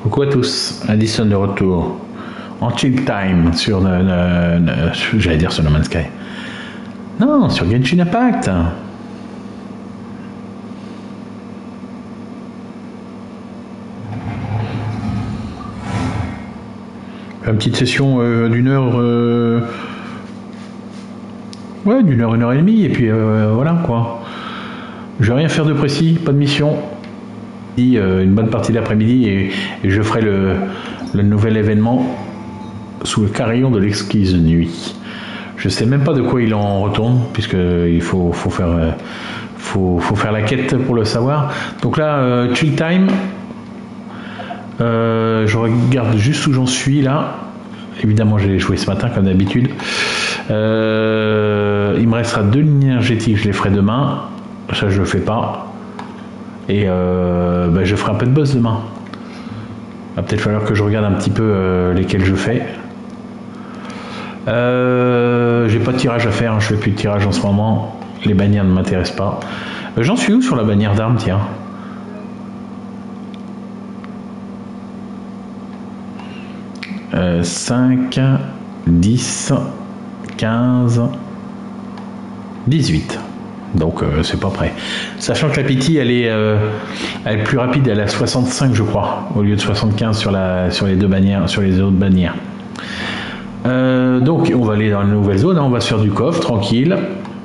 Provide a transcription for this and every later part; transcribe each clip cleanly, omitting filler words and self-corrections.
Coucou à tous, Addison de retour en chill time sur j'allais dire sur No Man's Sky. Non, sur Genshin Impact. Une petite session d'une heure, ouais, d'une heure, une heure et demie, et puis voilà quoi. Je vais rien faire de précis, pas de mission. Une bonne partie de l'après-midi et je ferai le nouvel événement sous le carillon de l'exquise nuit. Je sais même pas de quoi il en retourne puisque il faut faire la quête pour le savoir. Donc là, chill time. Je regarde juste où j'en suis là. Évidemment, j'ai joué ce matin comme d'habitude. Il me restera 2 lignes énergétiques, je les ferai demain. Ça, je le fais pas. Et je ferai un peu de boss demain. Il va peut-être falloir que je regarde un petit peu lesquels je fais. J'ai pas de tirage à faire, hein, je fais plus de tirage en ce moment. Les bannières ne m'intéressent pas. J'en suis où sur la bannière d'armes, tiens? « 5, 10, 15, 18. » Donc c'est pas prêt. Sachant que la Pity elle est plus rapide, elle est à 65 je crois, au lieu de 75 sur les deux bannières, sur les autres bannières. Donc on va aller dans la nouvelle zone, hein, on va se faire du coffre, tranquille.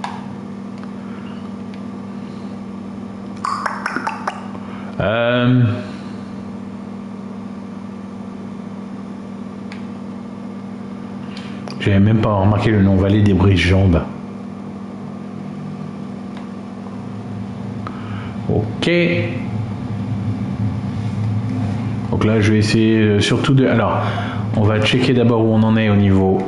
J'avais même pas remarqué le nom, vallée des brise-jambes. Ok. Donc là, je vais essayer surtout de... Alors, on va checker d'abord où on en est au niveau...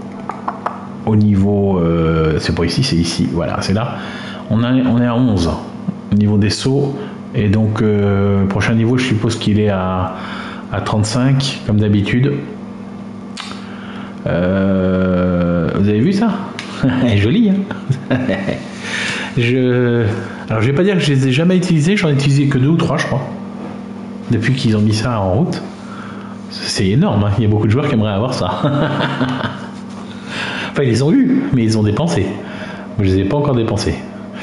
c'est pas ici, c'est ici. Voilà, c'est là. On est à 11 au niveau des sauts. Et donc, prochain niveau, je suppose qu'il est à 35, comme d'habitude. Vous avez vu ça? Joli, hein? Alors je vais pas dire que je les ai jamais utilisés, j'en ai utilisé que 2 ou 3 je crois. Depuis qu'ils ont mis ça en route. C'est énorme, hein. Il y a beaucoup de joueurs qui aimeraient avoir ça. Enfin ils les ont eu, mais ils ont dépensé. Je les ai pas encore dépensés.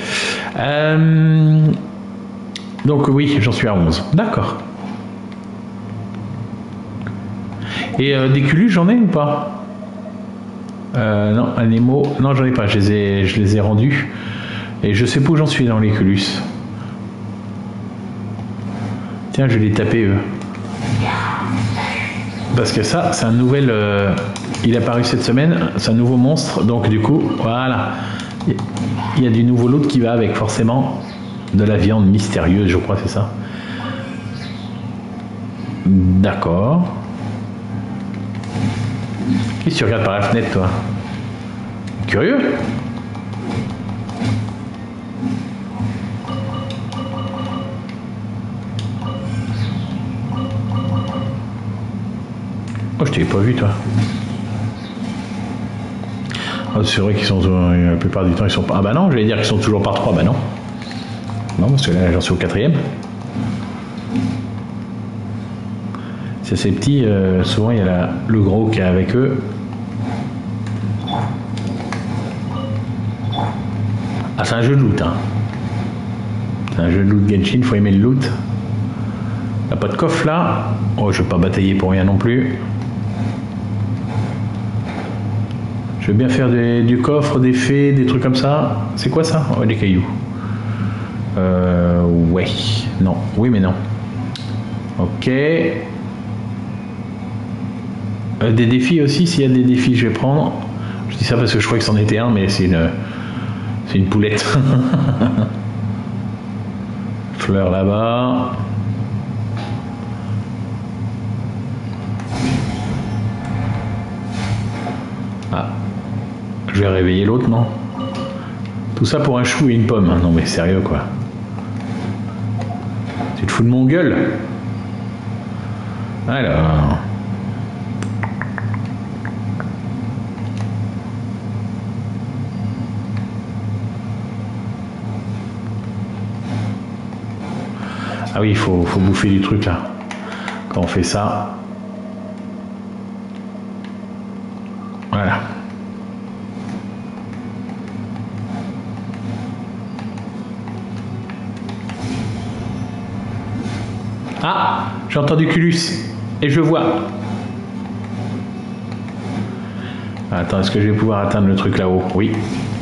Donc oui, j'en suis à 11. D'accord. Et des culus j'en ai ou pas? Non, Anémo, non j'en ai pas, je les ai rendus. Et je sais pas où j'en suis dans les culus. Tiens, je vais les taper eux. Parce que ça, c'est un nouvel... il est apparu cette semaine, c'est un nouveau monstre. Donc du coup, voilà. Il y a du nouveau loot qui va avec forcément de la viande mystérieuse, je crois, c'est ça. D'accord. Qu'est-ce que tu regardes par la fenêtre, toi? Curieux? Oh, je t'avais pas vu, toi. Oh, c'est vrai qu'ils sont... la plupart du temps, ils sont pas... Ah bah non, j'allais dire qu'ils sont toujours par 3. Bah non. Non, parce que là, j'en suis au 4e. C'est ces petits... souvent, il y a le gros qui est avec eux. Ah, c'est un jeu de loot, hein. C'est un jeu de loot Genshin, il faut aimer le loot. Il n'y a pas de coffre, là. Oh, je vais pas batailler pour rien non plus. Je veux bien faire du coffre, des fées, des trucs comme ça. C'est quoi ça? Oh, des cailloux. Ouais. Non. Oui, mais non. Ok. Des défis aussi, s'il y a des défis, je vais prendre. Je dis ça parce que je crois que c'en était un, mais c'est une poulette. Fleur là-bas. Ah. Je vais réveiller l'autre, non? Tout ça pour un chou et une pomme. Non mais sérieux quoi. Tu te fous de mon gueule? Alors... Ah oui, il faut bouffer du truc là. Quand on fait ça, voilà. Ah, j'ai entendu Culus et je vois. Attends, est-ce que je vais pouvoir atteindre le truc là-haut? Oui.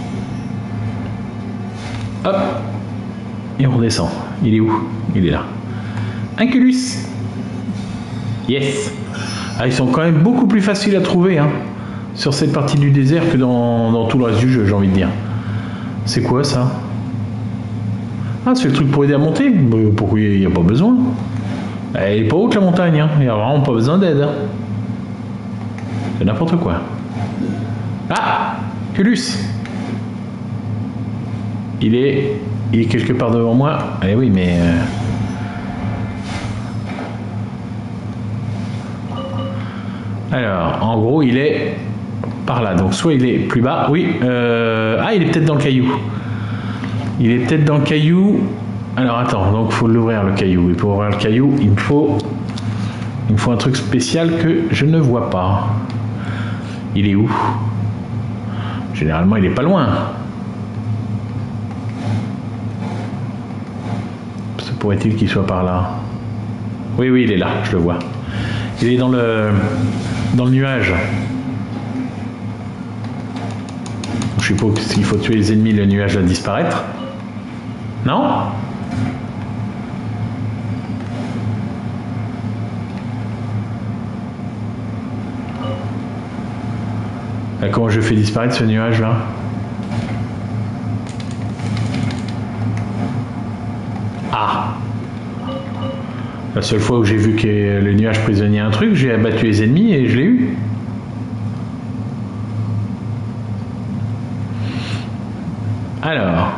Hop. Et on redescend. Il est où? Il est là. Un Culus. Yes. Ah, ils sont quand même beaucoup plus faciles à trouver hein, sur cette partie du désert que dans tout le reste du jeu, j'ai envie de dire. C'est quoi ça? Ah, c'est le truc pour aider à monter? Pourquoi il n'y a pas besoin? Elle est pas haute la montagne, hein. Il n'y a vraiment pas besoin d'aide. Hein. C'est n'importe quoi. Ah, Culus. Il est quelque part devant moi. Eh oui, mais... Alors, en gros, il est par là. Donc, soit il est plus bas. Oui. Ah, il est peut-être dans le caillou. Il est peut-être dans le caillou. Alors, attends. Donc, il faut l'ouvrir, le caillou. Et pour ouvrir le caillou, il me faut un truc spécial que je ne vois pas. Il est où? Généralement, il est pas loin. Se pourrait-il qu'il soit par là? Oui, oui, il est là. Je le vois. Il est dans le nuage. Je suppose qu'il faut tuer les ennemis, le nuage va disparaître. Non? Comment je fais disparaître ce nuage là? Ah! La seule fois où j'ai vu que le nuage prisonnier un truc, j'ai abattu les ennemis et je l'ai eu. Alors.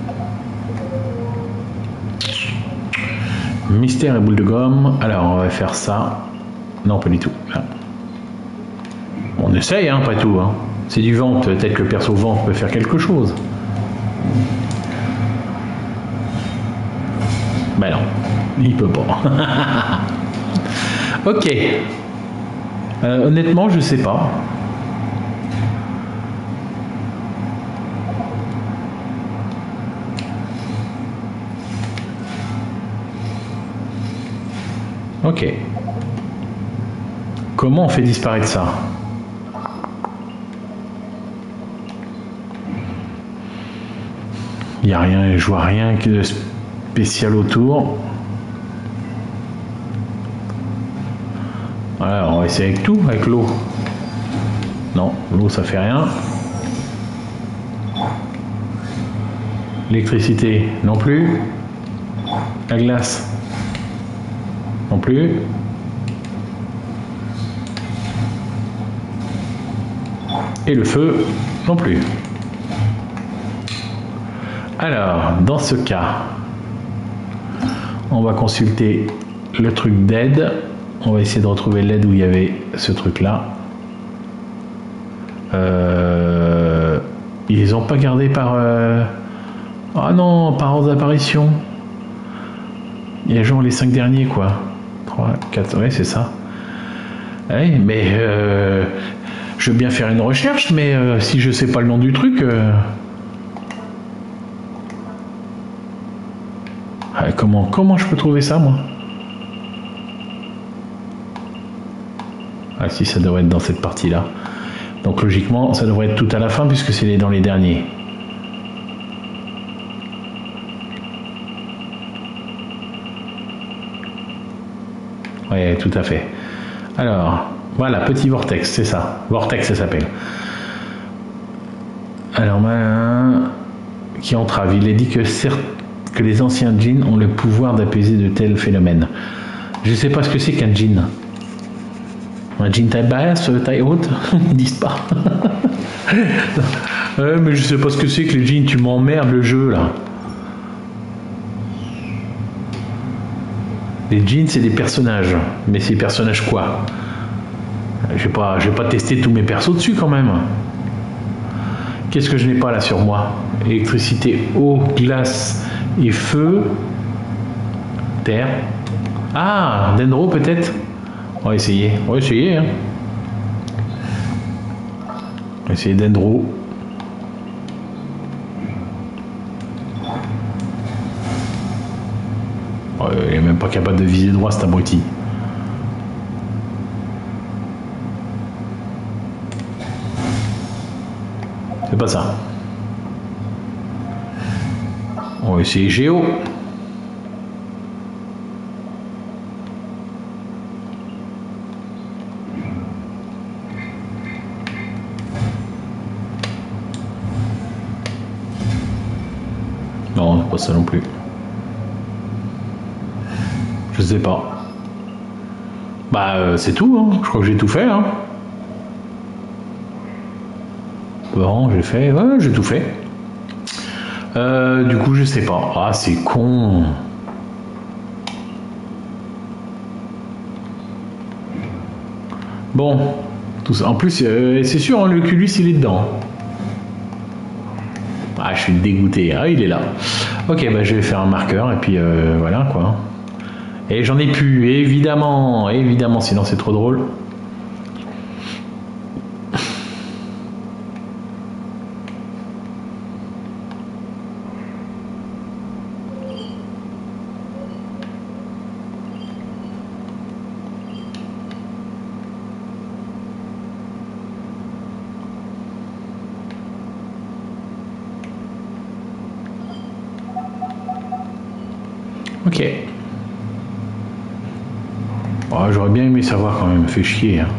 Mystère et boule de gomme. Alors, on va faire ça. Non, pas du tout. Là. On essaye, hein, pas tout. Hein. C'est du vent. Peut-être que le perso vent peut faire quelque chose. Ben non. Il peut pas. Ok. Honnêtement, je sais pas. Ok. Comment on fait disparaître ça? Il n'y a rien, je vois rien de spécial autour. Voilà, on va essayer avec tout, avec l'eau. Non, l'eau ça fait rien. L'électricité non plus. La glace non plus. Et le feu non plus. Alors, dans ce cas, on va consulter le truc d'aide. On va essayer de retrouver l'aide où il y avait ce truc-là. Ils les ont pas gardé par... Ah non, par ordre d'apparition. Il y a genre les 5 derniers, quoi. 3, 4, ouais, c'est ça. Ouais, mais... je veux bien faire une recherche, mais si je sais pas le nom du truc... Comment je peux trouver ça, moi? Ah si, ça devrait être dans cette partie-là. Donc logiquement, ça devrait être tout à la fin, puisque c'est dans les derniers. Oui, tout à fait. Alors, voilà, petit vortex, c'est ça. Vortex, ça s'appelle. Alors, qui entrave. Il est dit que les anciens djinns ont le pouvoir d'apaiser de tels phénomènes. Je ne sais pas ce que c'est qu'un djinn. Un djinn taille basse, taille haute, ils disent pas. Mais je sais pas ce que c'est que les djinns, tu m'emmerdes le jeu là. Les djinns, c'est des personnages. Mais c'est des personnages quoi? Je vais pas tester tous mes persos dessus quand même. Qu'est-ce que je n'ai pas là sur moi? Électricité, eau, glace et feu. Terre. Ah, Dendro peut-être. On va essayer. On va essayer. Hein. On va essayer Dendro. Oh, il est même pas capable de viser droit cet abruti. C'est pas ça. On va essayer Géo. Non, c'est pas ça non plus. Je sais pas. Bah, c'est tout, hein. Je crois que j'ai tout fait, hein. Bon, j'ai fait. Ouais, j'ai tout fait. Du coup, je sais pas. Ah, c'est con. Bon. Tout ça. En plus, c'est sûr, hein, le culus, il est dedans. Ah, je suis dégoûté. Ah, il est là. Ok, bah, je vais faire un marqueur et puis voilà, quoi. Et j'en ai plus, évidemment. Évidemment, sinon c'est trop drôle. Ok. Oh, j'aurais bien aimé savoir quand même, fait chier. Hein.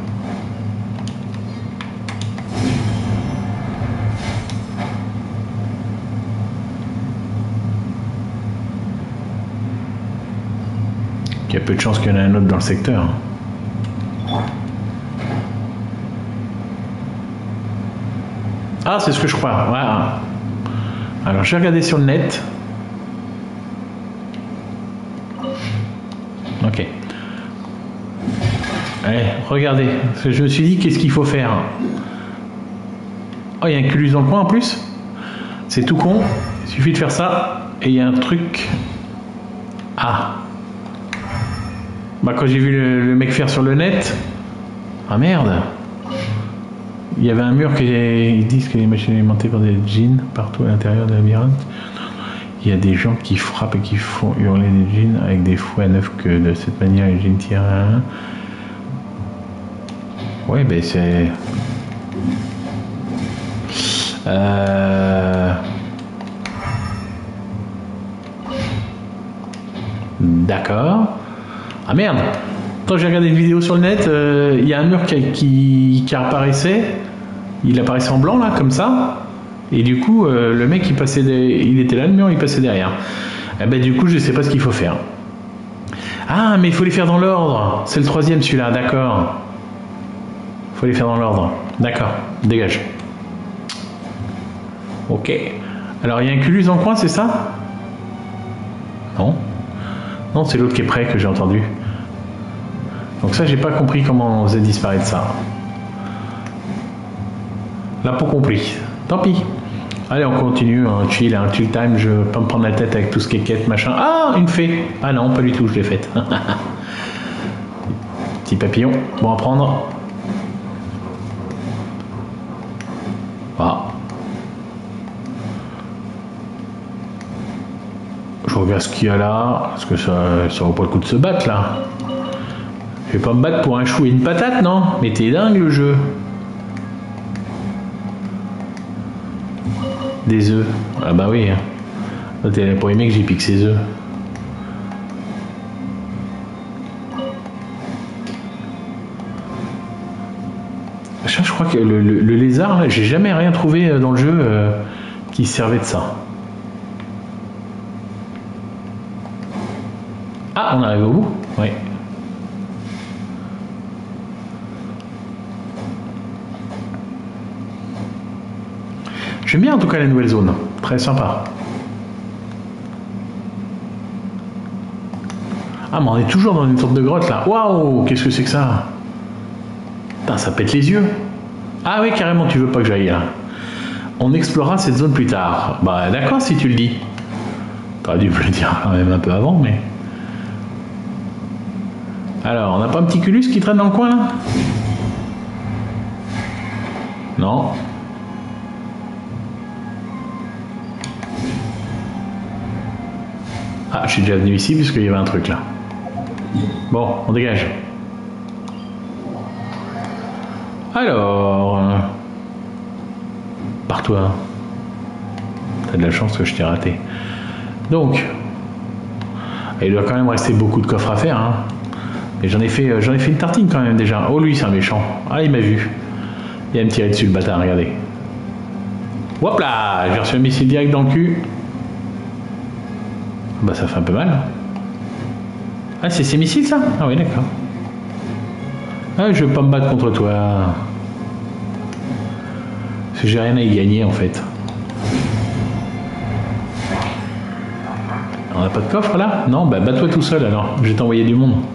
Il y a peu de chances qu'il y en ait un autre dans le secteur. Ah, c'est ce que je crois. Ouais. Alors, j'ai regardé sur le net. Ok. Allez, regardez. Je me suis dit, qu'est-ce qu'il faut faire? Oh, il y a un culus dans le coin en plus. C'est tout con. Il suffit de faire ça. Et il y a un truc. Ah. Bah, quand j'ai vu le mec faire sur le net. Ah merde. Il y avait un mur qui. Ils disent que les machines alimentées par des djinns partout à l'intérieur de la labyrinthe. Il y a des gens qui frappent et qui font hurler des djinns avec des fouets à neuf que de cette manière les djinns tirent à un. Ouais, ben c'est. D'accord. Ah merde. Quand j'ai regardé une vidéo sur le net, il y a un mur qui apparaissait. Il apparaissait en blanc là, comme ça. Et du coup, le mec il était là, le mur, il passait derrière. Et ben du coup, je sais pas ce qu'il faut faire. Ah, mais il faut les faire dans l'ordre. C'est le troisième celui-là, d'accord. Il faut les faire dans l'ordre. D'accord, dégage. Ok. Alors il y a un culus dans le coin, c'est ça? Non. Non, c'est l'autre qui est prêt que j'ai entendu. Donc ça, j'ai pas compris comment on faisait disparaître ça. Là, pour compris. Tant pis. Allez, on continue, un chill time, je vais pas me prendre la tête avec tout ce qui est quête, machin. Ah, une fée. Ah non, pas du tout, je l'ai faite. Petit papillon, bon à prendre. Ah. Je regarde ce qu'il y a là, parce que ça vaut pas le coup de se battre là. Je vais pas me battre pour un chou et une patate, non? Mais t'es dingue le jeu. Des œufs. Ah bah oui. Hein. T'es là pour aimer que j'ai piqué ses œufs. Je crois que le lézard, là, j'ai jamais rien trouvé dans le jeu qui servait de ça. Ah, on arrive au bout? Oui. J'aime bien en tout cas la nouvelle zone. Très sympa. Ah, mais on est toujours dans une sorte de grotte là. Waouh, qu'est-ce que c'est que ça? Putain, ça pète les yeux. Ah oui, carrément, tu veux pas que j'aille là. On explorera cette zone plus tard. Bah d'accord si tu le dis. T'aurais dû me le dire quand même un peu avant, mais... Alors, on n'a pas un petit culus qui traîne dans le coin là? Non. Ah, je suis déjà venu ici puisqu'il y avait un truc là. Bon, on dégage. Alors... Pars-toi. T'as de la chance que je t'ai raté. Donc... Il doit quand même rester beaucoup de coffres à faire. Hein. Et j'en ai fait une tartine quand même déjà. Oh lui, c'est un méchant. Ah, il m'a vu. Il va me tirer dessus le bâtard, regardez. Hop là, j'ai reçu un missile direct dans le cul. Bah ça fait un peu mal. Ah, c'est ces missiles ça? Ah oui, d'accord. Ah, je veux pas me battre contre toi. Parce que j'ai rien à y gagner en fait. On n'a pas de coffre là? Non, bah bats-toi tout seul alors. Je vais t'envoyer du monde.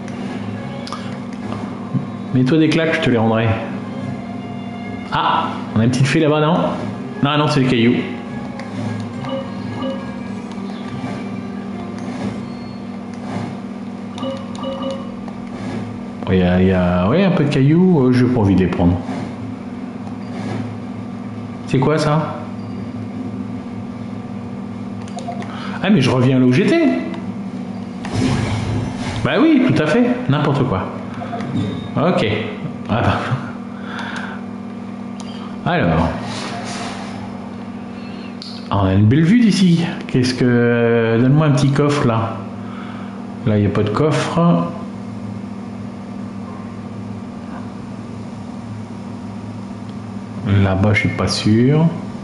Mets-toi des claques, je te les rendrai. Ah, on a une petite fée là-bas, non? Non, non, c'est les cailloux. Il y a ouais, un peu de cailloux, je n'ai pas envie de les prendre. C'est quoi ça? Ah mais je reviens là où j'étais. Bah oui, tout à fait, n'importe quoi. Ok. Ah bah. Alors. On a une belle vue d'ici. Qu'est-ce que... Donne-moi un petit coffre là. Là, il n'y a pas de coffre. Là-bas, je suis pas sûr.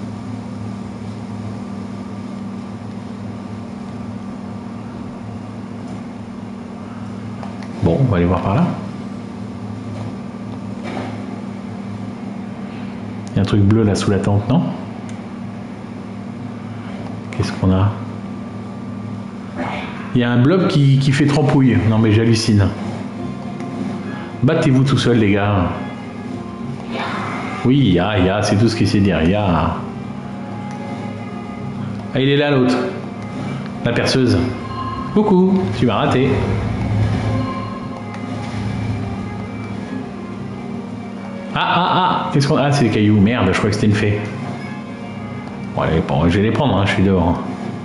Bon, on va aller voir par là. Il y a un truc bleu là sous la tente, non? Qu'est-ce qu'on a? Il y a un blob qui fait trempouille. Non mais j'hallucine. Battez-vous tout seul les gars. Oui, il y a, c'est tout ce qu'il sait dire. Il y a. Ah, il est là l'autre. La perceuse. Coucou, tu m'as raté. Ah, qu'est-ce qu'on a? Ah, c'est des cailloux. Merde, je crois que c'était une fée. Bon, allez, bon, je vais les prendre, hein, je suis dehors.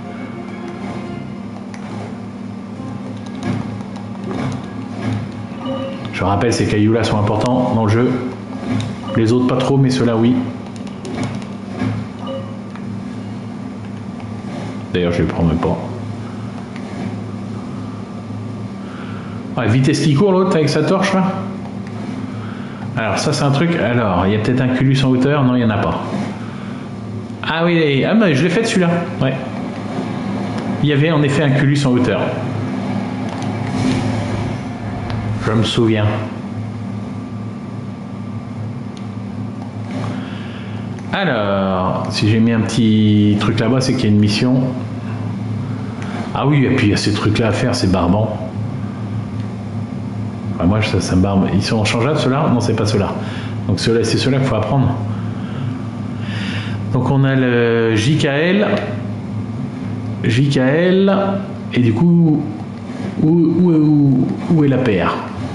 Je rappelle, ces cailloux-là sont importants dans le jeu. Les autres pas trop, mais ceux-là oui. D'ailleurs, je les prends même pas. Ouais, vitesse qui court l'autre avec sa torche là. Alors ça c'est un truc. Alors, il y a peut-être un culus en hauteur. Non, il n'y en a pas. Ah oui, ah, bah, je l'ai fait celui-là. Ouais. Il y avait en effet un culus en hauteur. Je me souviens. Alors, si j'ai mis un petit truc là-bas, c'est qu'il y a une mission. Ah oui, et puis il y a ces trucs-là à faire, c'est barbant. Enfin, moi, ça me barbe. Ils sont changeables ceux-là? Non, c'est pas ceux-là. Donc c'est ceux-là qu'il faut apprendre. Donc on a le JKL, et du coup, où est la paire?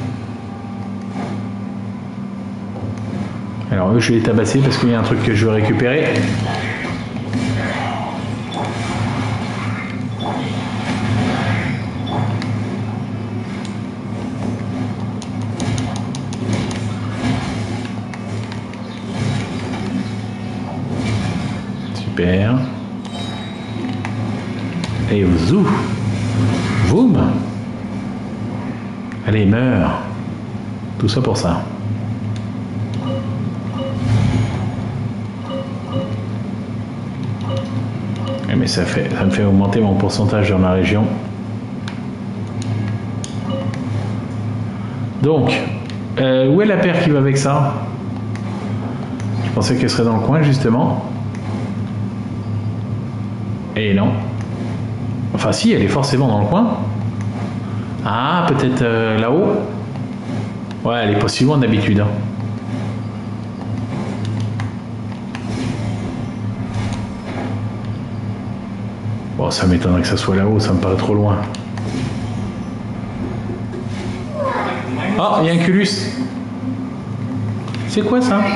Alors eux, je vais les tabasser parce qu'il y a un truc que je veux récupérer. Super. Et zou. Voum. Allez, meurs. Tout ça pour ça. Mais ça me fait augmenter mon pourcentage dans ma région. Donc, où est la paire qui va avec ça? Je pensais qu'elle serait dans le coin justement. Et non. Enfin si, elle est forcément dans le coin. Ah, peut-être là-haut. Ouais, elle est pas si loin d'habitude. Hein. Bon, ça m'étonnerait que ça soit là-haut, ça me paraît trop loin. Oh, il y a un culus. C'est quoi ça?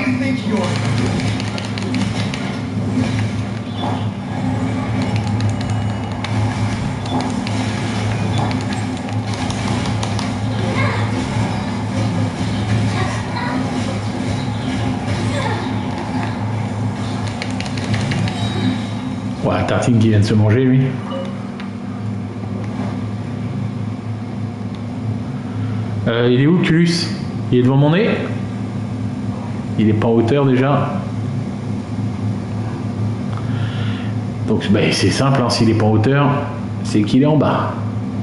Ouais, tartine qui vient de se manger, lui. Il est où le culus? Il est devant mon nez? Il est pas en hauteur déjà. Donc ben, c'est simple, hein, s'il est pas en hauteur, c'est qu'il est en bas.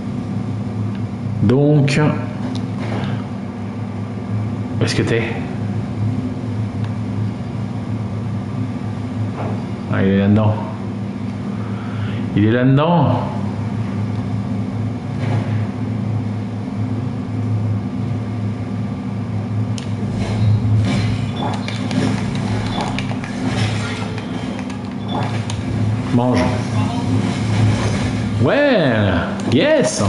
Donc, où est-ce que t'es? Ah, il est là-dedans. Il est là-dedans. Mange. Ouais. Yes.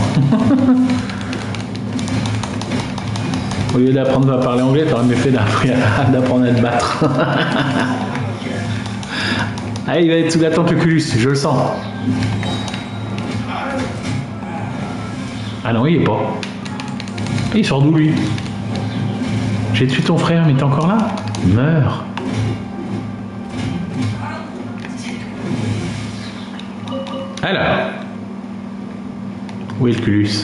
Au lieu d'apprendre à parler anglais, t'aurais mieux fait d'apprendre à te battre. Ah, il va être sous la tente le culus, je le sens. Ah non, il est pas. Il sort d'où lui? J'ai tué ton frère, mais t'es encore là? Meurs. Alors, où est le culus?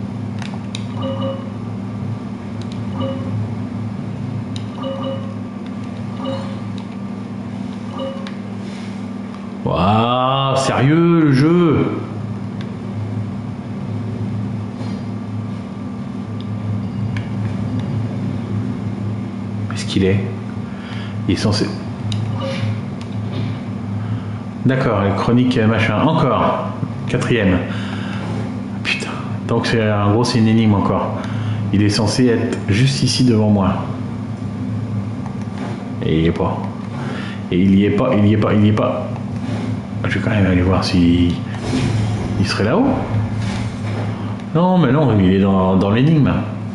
Waouh, sérieux le jeu? Est-ce qu'il est? Il est censé... D'accord, chronique machin. Encore. 4e. Putain. Donc c'est en gros c'est une énigme encore. Il est censé être juste ici devant moi. Et il y est pas. Et il y est pas, il y est pas, il y est pas. Je vais quand même aller voir si il serait là-haut. Non, mais non, il est dans l'énigme.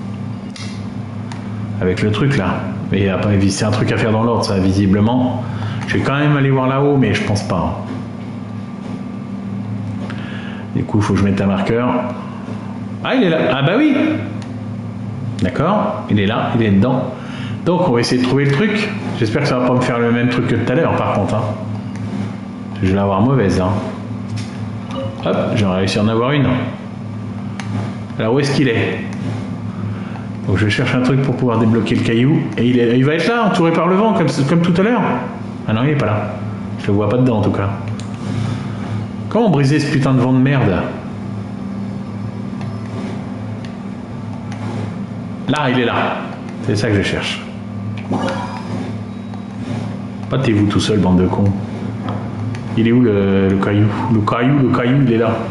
Avec le truc là. Et après, c'est un truc à faire dans l'ordre, ça, visiblement. Je vais quand même aller voir là-haut, mais je pense pas. Du coup, il faut que je mette un marqueur. Ah, il est là. Ah bah oui. D'accord, il est là, il est dedans. Donc, on va essayer de trouver le truc. J'espère que ça va pas me faire le même truc que tout à l'heure, par contre. Hein. Je vais l'avoir mauvaise. Hein. Hop, j'ai réussi à en avoir une. Alors, où est-ce qu'il est? Donc, je cherche un truc pour pouvoir débloquer le caillou. Et il va être là, entouré par le vent, comme tout à l'heure. Ah non, il est pas là. Je le vois pas dedans, en tout cas. Comment briser ce putain de vent de merde? Là, il est là. C'est ça que je cherche. Battez-vous tout seul, bande de cons. Il est où le caillou? Le caillou, il est là.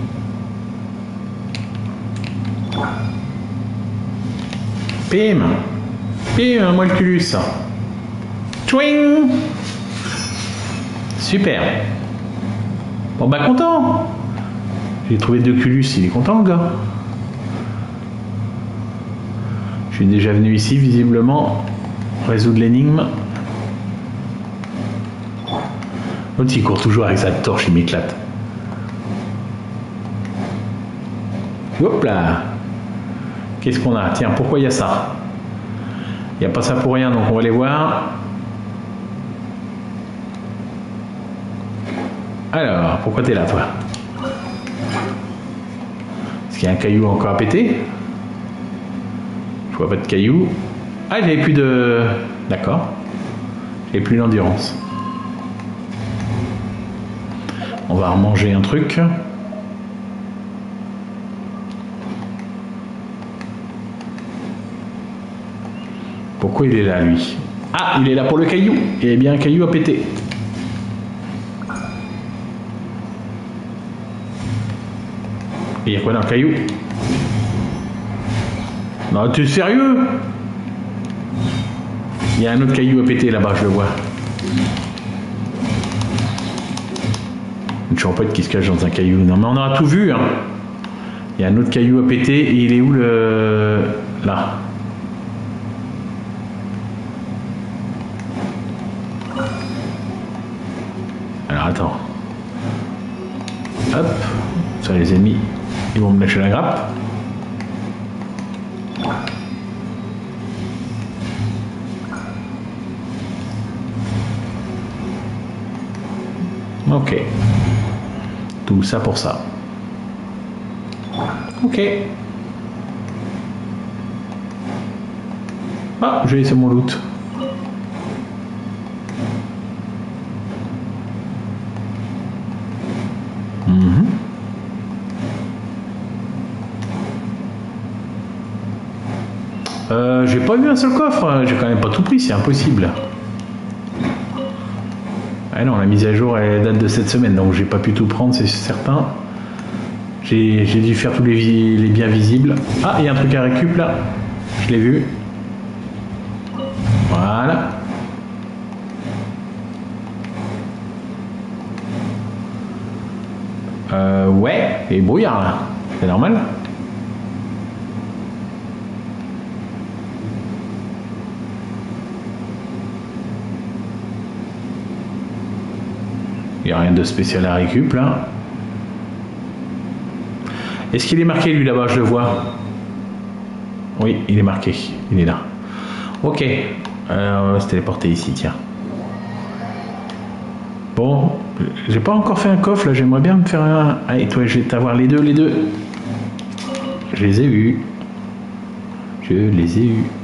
Pim. Pim, moi le culus. Twing. Super. Bon bah content. J'ai trouvé 2 culus, il est content le gars. Je suis déjà venu ici visiblement résoudre l'énigme. L'autre il court toujours avec sa torche, il m'éclate. Hop là. Qu'est-ce qu'on a? Tiens, pourquoi il y a ça? Il n'y a pas ça pour rien, donc on va aller voir. Alors, pourquoi t'es là, toi? Est-ce qu'il y a un caillou encore à péter? Je vois pas de caillou. Ah, j'avais plus de... D'accord. J'avais plus d'endurance. On va remanger un truc. Pourquoi il est là, lui? Ah, il est là pour le caillou. Il y a bien un caillou à péter. Et il y a quoi dans le caillou? Non, tu es sérieux? Il y a un autre caillou à péter là-bas, je le vois. Une champette qui se cache dans un caillou. Non, mais on aura tout vu. Hein. Il y a un autre caillou à péter et il est où le... Là. Attends. Hop. Ça, les ennemis, ils vont me lâcher la grappe. Ok. Tout ça pour ça. Ok. Ah, j'ai laissé mon loot. J'ai pas vu un seul coffre, j'ai quand même pas tout pris, c'est impossible. Ah non, la mise à jour elle date de cette semaine, donc j'ai pas pu tout prendre, c'est certain. J'ai dû faire tous les biens visibles. Ah, il y a un truc à récup là, je l'ai vu. Voilà. Ouais, et brouillard là, c'est normal. Il n'y a rien de spécial à récup là. Est-ce qu'il est marqué lui là-bas? Je le vois. Oui, il est marqué. Il est là. Ok. On va se téléporter ici, tiens. Bon, j'ai pas encore fait un coffre là. J'aimerais bien me faire un. Allez, toi, je vais t'avoir les deux. Je les ai eus. Je les ai eus.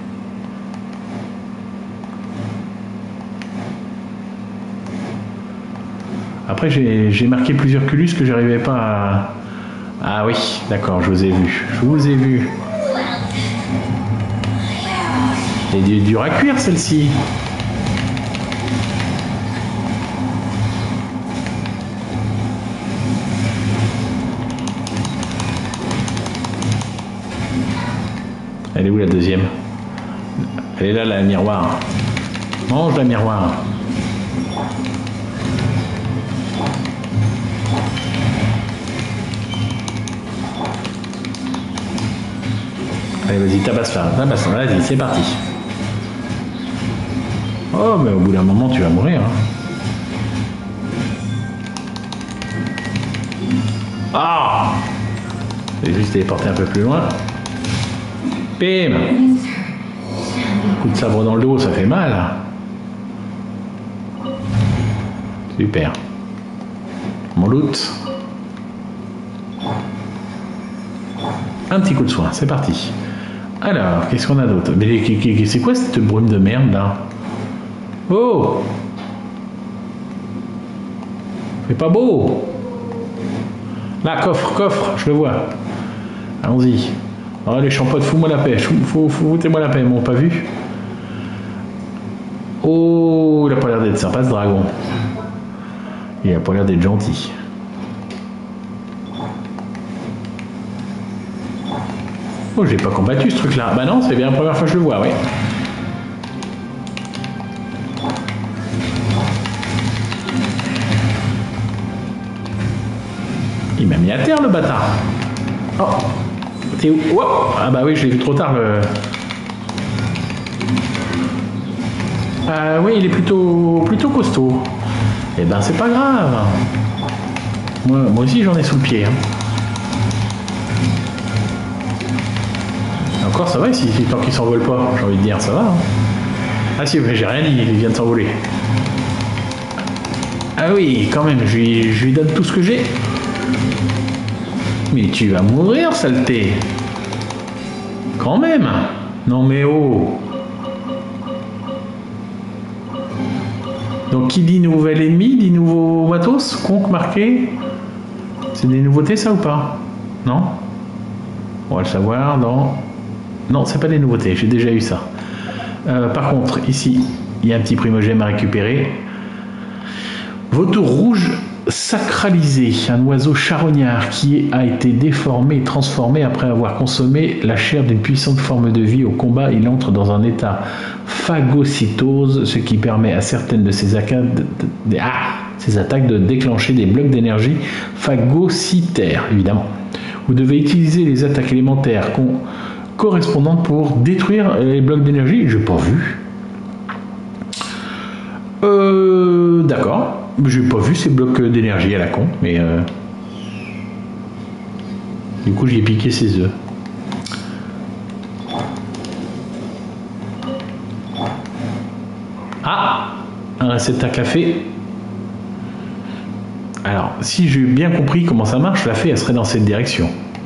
Après, j'ai marqué plusieurs culus que j'arrivais pas à... Ah oui, d'accord, je vous ai vu. Je vous ai vu. Elle est dure à cuire, celle-ci. Elle est où la deuxième? Elle est là, la miroir. Mange la miroir. Allez, vas-y, tabasse-la, vas-y, c'est parti. Oh, mais au bout d'un moment, tu vas mourir. Hein. Ah! Je vais juste téléporter un peu plus loin. Bim! Coup de sabre dans le dos, ça fait mal. Super. Mon loot. Un petit coup de soin, c'est parti. Alors, qu'est-ce qu'on a d'autre? Mais c'est quoi cette brume de merde là? Oh! C'est pas beau! Là, coffre, je le vois. Allons-y. Oh, les champottes, fous-moi la paix. Foutez-moi la paix, ils m'ont pas vu. Oh, il a pas l'air d'être sympa ce dragon. Il a pas l'air d'être gentil. Oh, j'ai pas combattu ce truc-là. Bah non, c'est bien la première fois que je le vois, oui. Il m'a mis à terre, le bâtard. Oh, t'es où? Oh, ah bah oui, je l'ai vu trop tard, le... Oui, il est plutôt costaud. Eh ben, c'est pas grave. Moi aussi, j'en ai sous le pied. Hein. Encore, ça va ici, tant qu'il s'envole pas, j'ai envie de dire, ça va. Hein. Ah si, mais j'ai rien dit, il vient de s'envoler. Ah oui, quand même, je lui donne tout ce que j'ai. Mais tu vas mourir, saleté. Quand même. Non mais oh. Donc qui dit nouvel ennemi, dit nouveau matos, conque marqué. C'est des nouveautés ça ou pas? Non? On va le savoir dans... Non, c'est pas des nouveautés, j'ai déjà eu ça. Par contre, ici, il y a un petit primogème à récupérer. Vautour rouge sacralisé, un oiseau charognard qui a été déformé et transformé après avoir consommé la chair d'une puissante forme de vie. Au combat, il entre dans un état phagocytose, ce qui permet à certaines de ses attaques de déclencher des blocs d'énergie phagocytaires, évidemment. Vous devez utiliser les attaques élémentaires correspondantes pour détruire les blocs d'énergie. J'ai pas vu. D'accord. J'ai pas vu ces blocs d'énergie à la con, mais du coup j'ai piqué ses œufs. Ah, un réceptacle café. Alors, si j'ai bien compris comment ça marche, la fée, elle serait dans cette direction.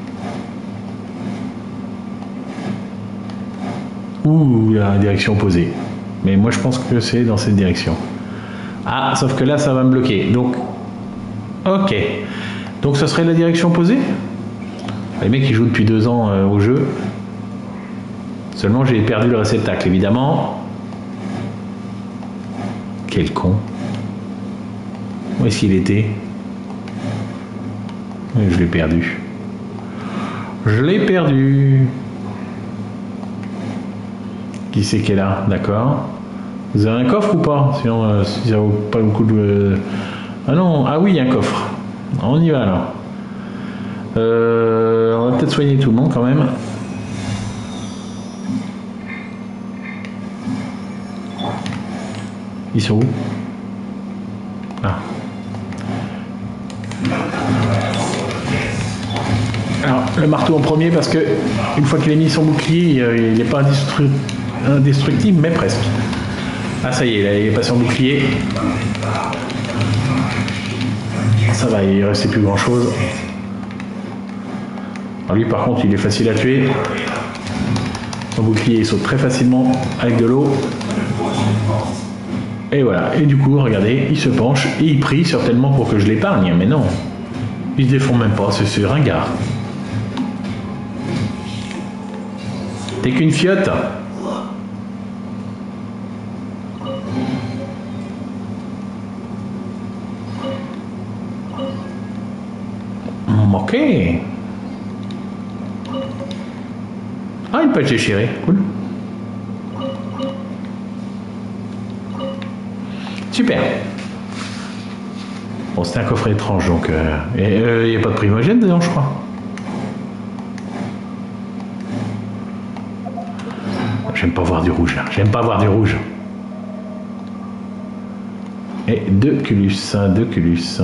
Ou la direction opposée. Mais moi, je pense que c'est dans cette direction. Ah, sauf que là, ça va me bloquer. Donc, ok. Donc, ça serait la direction opposée? Les mecs, ils jouent depuis 2 ans au jeu. Seulement, j'ai perdu le réceptacle, évidemment. Quel con. Où est-ce qu'il était? Je l'ai perdu. Je l'ai perdu. Qui c'est qui est là? D'accord. Vous avez un coffre ou pas? Sinon, si ça vaut pas le coup de... Ah non, ah oui, il y a un coffre. On y va alors. On va peut-être soigner tout le monde quand même. Ils sont où? Ah. Alors, le marteau en premier parce que une fois qu'il a mis son bouclier, il n'est pas indestructible, mais presque. Ah, ça y est, là, il est passé en bouclier. Ça va, il ne restait plus grand chose. Alors lui, par contre, il est facile à tuer. Son bouclier, il saute très facilement avec de l'eau. Et voilà. Et du coup, regardez, il se penche et il prie certainement pour que je l'épargne. Mais non, il se défend même pas, c'est ringard. T'es qu'une fiotte. Ok. Ah, une pêche déchirée, cool. Super. Bon, c'était un coffret étrange, donc... il n'y a pas de primogène dedans, je crois. J'aime pas voir du rouge, là. J'aime pas voir du rouge. Et 2 culus, 2 culus.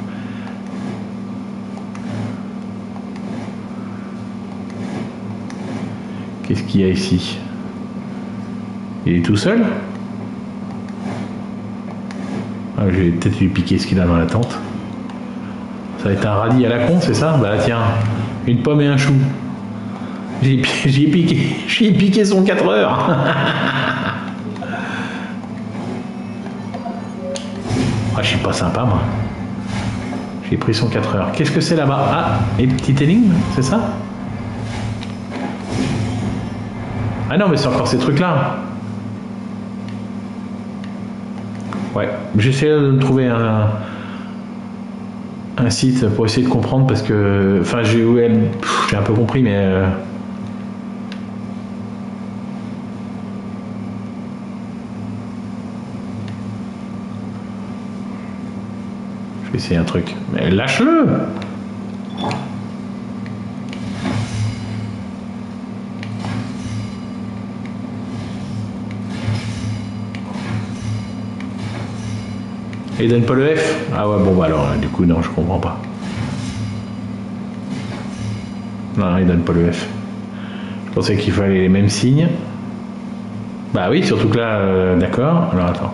Qu'est-ce qu'il y a ici? Il est tout seul? Ah, je vais peut-être lui piquer ce qu'il a dans la tente. Ça va être un radis à la con, c'est ça? Bah tiens, une pomme et un chou. J'ai piqué son 4 heures. Ah, je suis pas sympa, moi. J'ai pris son 4 heures. Qu'est-ce que c'est là-bas? Ah, une petite énigme, c'est ça? Ah non, mais c'est encore ces trucs-là. Ouais, j'essaie de me trouver un site pour essayer de comprendre parce que... Enfin, j'ai un peu compris, mais... Je vais essayer un truc. Mais lâche-le! Et il donne pas le F? Ah ouais, bon bah alors, du coup, non, je comprends pas. Non, il donne pas le F. Je pensais qu'il fallait les mêmes signes. Bah oui, surtout que là, d'accord. Alors attends.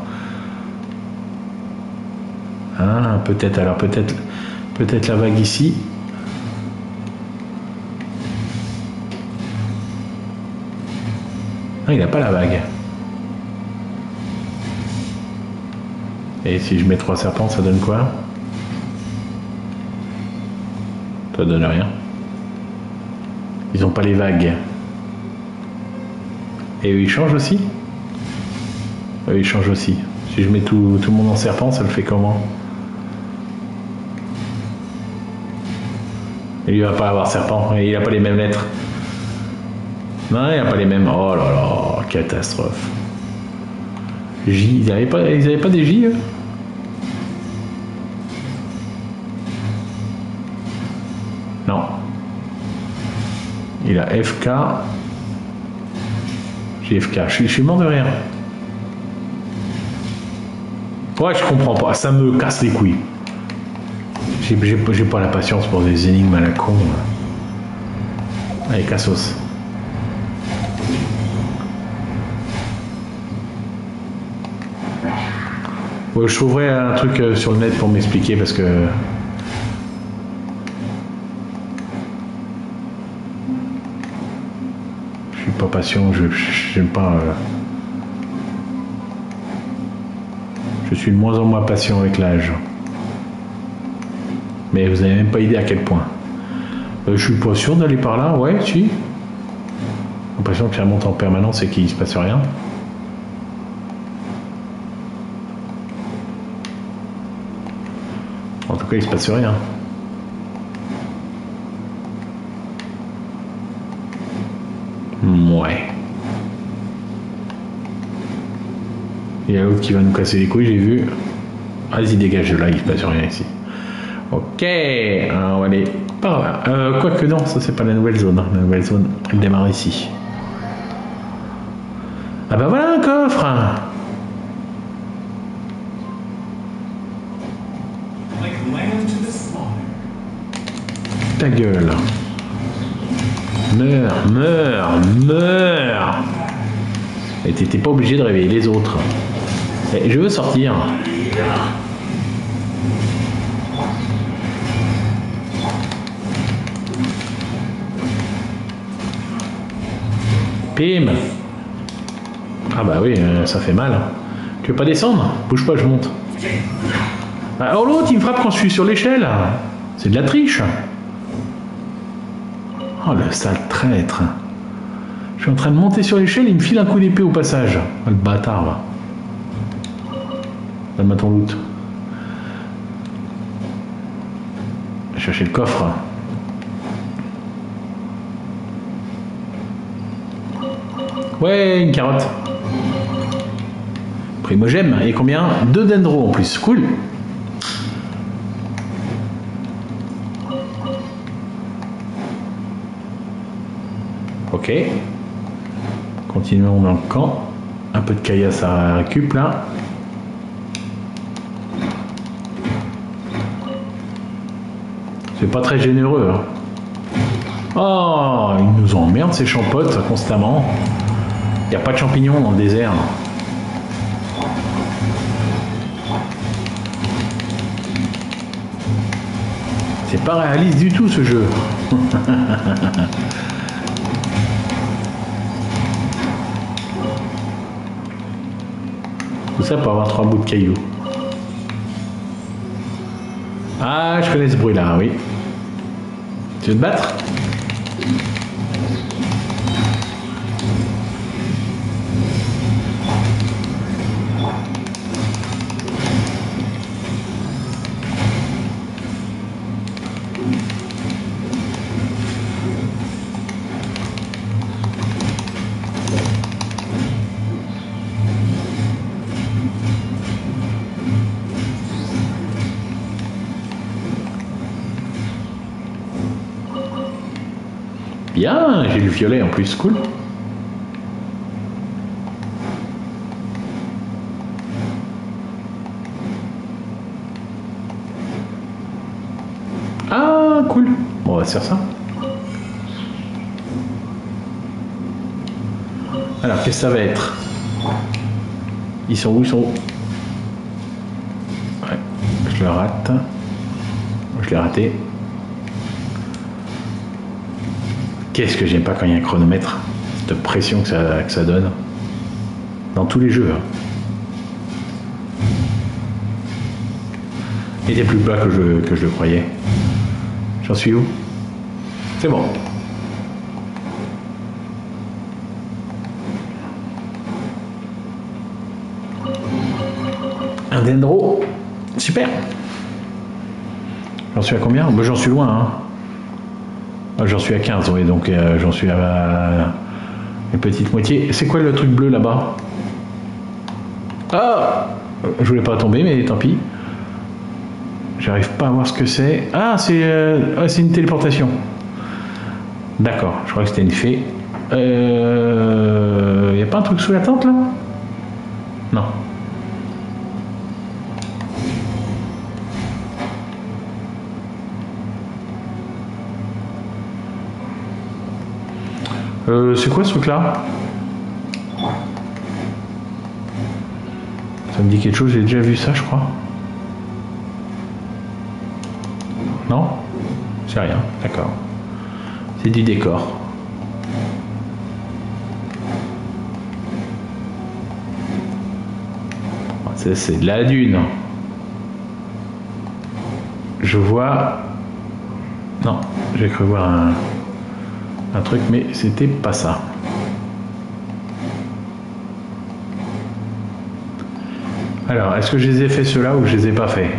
Ah, peut-être, alors peut-être la vague ici. Ah, il n'a pas la vague. Et si je mets 3 serpents, ça donne quoi? Ça donne rien. Ils n'ont pas les vagues. Et eux, ils changent aussi? Eux, ils changent aussi. Si je mets tout le monde en serpent, ça le fait comment? Et lui, il va pas avoir serpent. Et il n'a pas les mêmes lettres. Non, il n'a pas les mêmes. Oh là là, catastrophe. J, ils avaient pas des J, eux? Non. Il a FK. J'ai FK. Je suis mort de rire. Ouais, je comprends pas. Ça me casse les couilles. J'ai pas la patience pour des énigmes à la con. Allez, cassos. Ouais, je trouverai un truc sur le net pour m'expliquer parce que... Je suis pas patient, j'aime pas... Je suis de moins en moins patient avec l'âge. Mais vous avez même pas idée à quel point. Je suis pas sûr d'aller par là, ouais, si. J'ai l'impression que ça monte en permanence et qu'il se passe rien. En tout cas, il se passe rien. Ouais. Il y a l'autre qui va nous casser les couilles, j'ai vu. Vas-y, dégage de là, il se passe rien ici. Ok, alors on va aller par là. Quoique non, ça c'est pas la nouvelle zone. La nouvelle zone, elle démarre ici. Ah bah voilà un coffre. Ta gueule. Meurs, meurs, meurs. Et t'étais pas obligé de réveiller les autres. Et je veux sortir. Pim. Ah bah oui, ça fait mal. Tu veux pas descendre? Bouge pas, je monte. Ah, oh l'autre, il me frappe quand je suis sur l'échelle. C'est de la triche. Oh le sale traître. Je suis en train de monter sur l'échelle, il me file un coup d'épée au passage. Ah, le bâtard va. Donne-moi ton loot. Je vais chercher le coffre. Ouais, une carotte. Primogème. Et combien? 2 dendros en plus. Cool. Ok. Continuons dans le camp. Un peu de caillasse à récup là. C'est pas très généreux. Hein. Oh, ils nous emmerdent ces champotes constamment. Il n'y a pas de champignons dans le désert. C'est pas réaliste du tout ce jeu. Tout ça pour avoir 3 bouts de cailloux. Ah, je connais ce bruit là, oui. Tu veux te battre? Bien, j'ai le violet en plus, cool. Ah, cool. Bon, on va se faire ça. Alors, qu'est-ce que ça va être? Ils sont où? Ils sont où? Ouais, je le rate. Je l'ai raté. Qu'est-ce que j'aime pas quand il y a un chronomètre, cette pression que ça donne. Dans tous les jeux. Hein. Il était plus bas que je le croyais. J'en suis où? C'est bon. Un dendro. Super. J'en suis à combien? Bah, j'en suis loin. Hein. J'en suis à 15, oui, donc j'en suis à une petite moitié. C'est quoi le truc bleu là-bas? Ah! Je voulais pas tomber, mais tant pis. J'arrive pas à voir ce que c'est. Ah, c'est une téléportation. D'accord, je crois que c'était une fée. Y a pas un truc sous la tente là? Non. C'est quoi ce truc-là? Ça me dit quelque chose, j'ai déjà vu ça, je crois. Non? C'est rien, d'accord. C'est du décor. C'est de la dune. Je vois... Non, j'ai cru voir un truc, mais c'était pas ça. Alors, est-ce que je les ai fait ceux-là ou je les ai pas fait?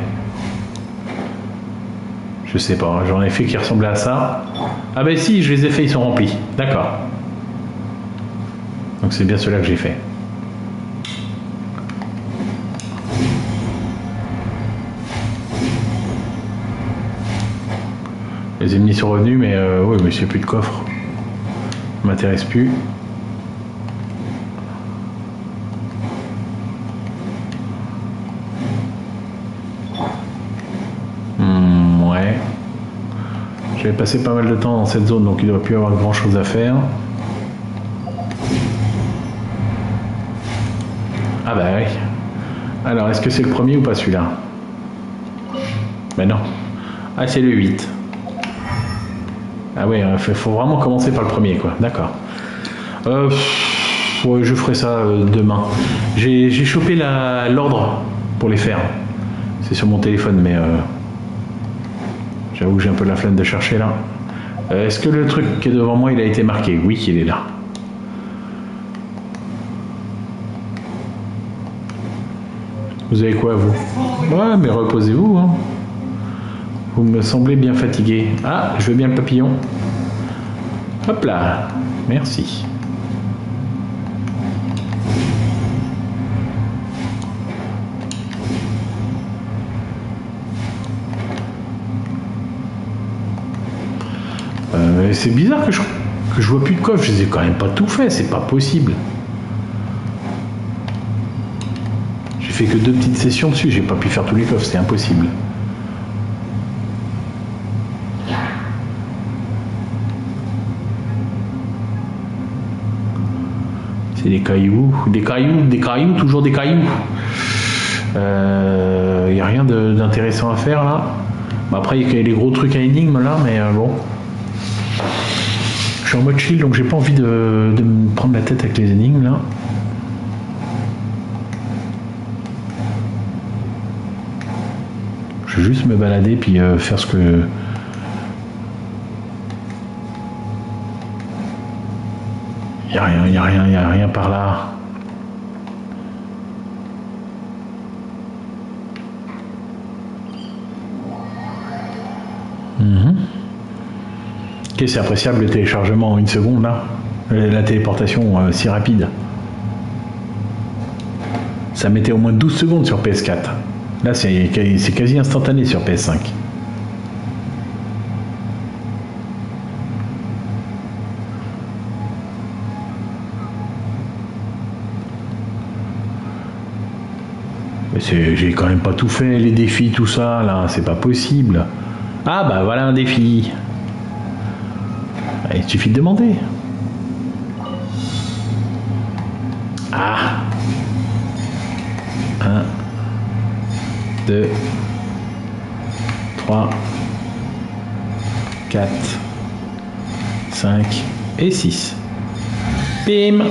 Je sais pas, j'en ai fait qui ressemblaient à ça. Ah ben si, je les ai fait, ils sont remplis. D'accord. Donc c'est bien ceux-là que j'ai fait. Les ennemis sont revenus, mais oui, mais c'est plus de coffre. Ça m'intéresse plus. Ouais. J'avais passé pas mal de temps dans cette zone, donc il ne devrait plus y avoir grand chose à faire. Ah bah oui. Alors, est-ce que c'est le premier ou pas celui-là? Ben non. Ah, c'est le 8. Ah oui, il faut vraiment commencer par le premier, quoi. D'accord. Ouais, je ferai ça demain. J'ai chopé l'ordre pour les faire. C'est sur mon téléphone, mais j'avoue que j'ai un peu la flemme de chercher là. Est-ce que le truc qui est devant moi, il a été marqué? Oui, il est là. Vous avez quoi, vous? Ouais, mais reposez-vous, hein. Vous me semblez bien fatigué. Ah, je veux bien le papillon. Hop là. Merci. C'est bizarre que je vois plus de coffre. Je les ai quand même pas tout fait. C'est pas possible. J'ai fait que 2 petites sessions dessus. J'ai pas pu faire tous les coffres. C'est impossible. C'est des cailloux, toujours des cailloux. Il n'y a rien d'intéressant à faire là. Bah, après, il y a les gros trucs à énigmes là, mais bon. Je suis en mode chill, donc j'ai pas envie de me prendre la tête avec les énigmes là. Je vais juste me balader puis faire ce que... Il n'y a rien par là. Ok, c'est appréciable le téléchargement en 1 seconde là. La téléportation si rapide. Ça mettait au moins 12 secondes sur PS4. Là, c'est quasi instantané sur PS5. J'ai quand même pas tout fait, les défis, tout ça, là, c'est pas possible. Ah bah voilà un défi. Il suffit de demander. Ah. 1, 2, 3, 4, 5 et 6. Bim.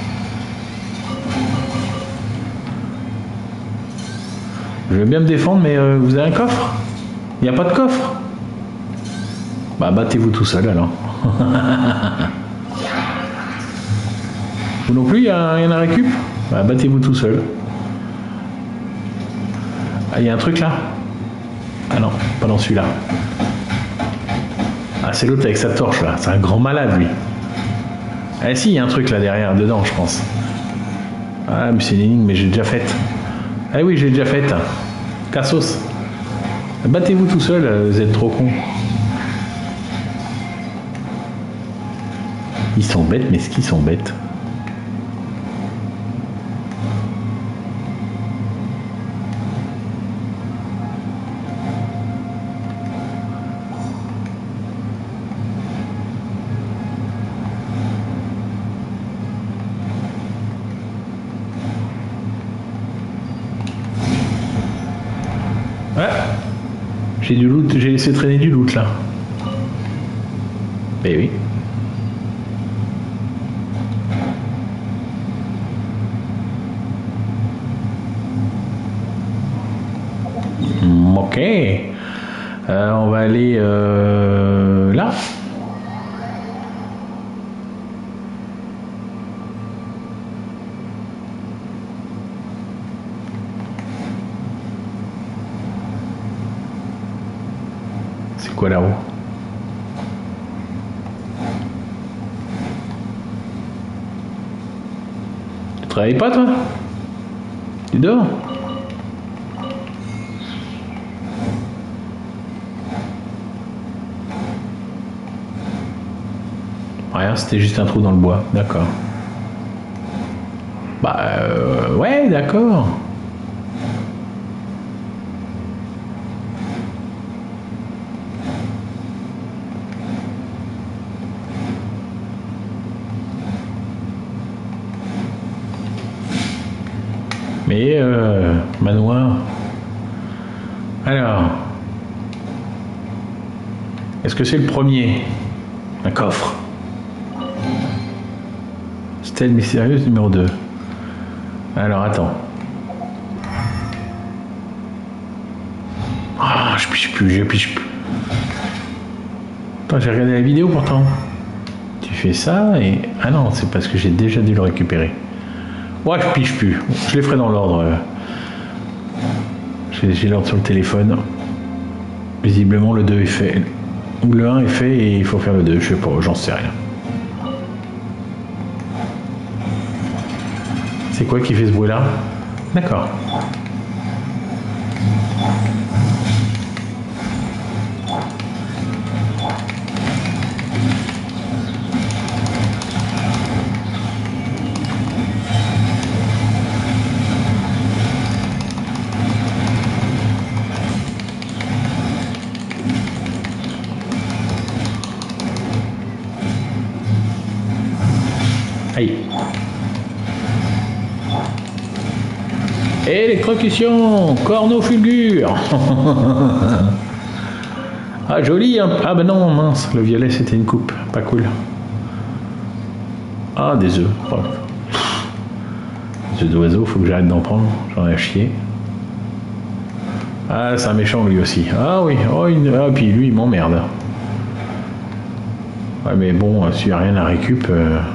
Je veux bien me défendre, mais vous avez un coffre? Il n'y a pas de coffre? Bah battez-vous tout seul alors. Vous non plus, il y a rien à récup? Bah battez-vous tout seul. Ah, il y a un truc là? Ah non, pas dans celui-là. Ah, c'est l'autre avec sa torche là. C'est un grand malade lui. Ah si, il y a un truc là derrière, dedans, je pense. Ah, mais c'est une énigme, mais j'ai déjà faite. Ah oui, j'ai déjà faite. Cassos. Battez-vous tout seul, vous êtes trop con. Ils sont bêtes, mais est-ce qu'ils sont bêtes? J'ai du loot, j'ai laissé traîner du loot là. Eh oui. Ok. On va aller là. C'est quoi là-haut? Tu travailles pas toi? Tu dors? Rien, c'était juste un trou dans le bois, d'accord. Bah ouais, d'accord. Mais manoir. Alors, est-ce que c'est le premier? Un coffre. Stèle mystérieuse numéro 2. Alors attends. Ah, je piche plus. Attends, j'ai regardé la vidéo pourtant. Tu fais ça et... Ah non, c'est parce que j'ai déjà dû le récupérer. Ouais, je piche plus. Je les ferai dans l'ordre. J'ai l'ordre sur le téléphone. Visiblement, le 2 est fait. Ou le 1 est fait et il faut faire le 2. Je sais pas, j'en sais rien. C'est quoi qui fait ce bruit-là? D'accord. Aïe. Électrocution, corneau fulgure. Ah joli hein. Ah ben non mince, le violet c'était une coupe, pas cool. Ah des œufs. Oh. Des œufs d'oiseau, faut que j'arrête d'en prendre, j'en ai à chier. Ah c'est un méchant lui aussi. Ah oui, oh, ah, puis lui il m'emmerde. Ouais mais bon, s'il n'y a rien à récup...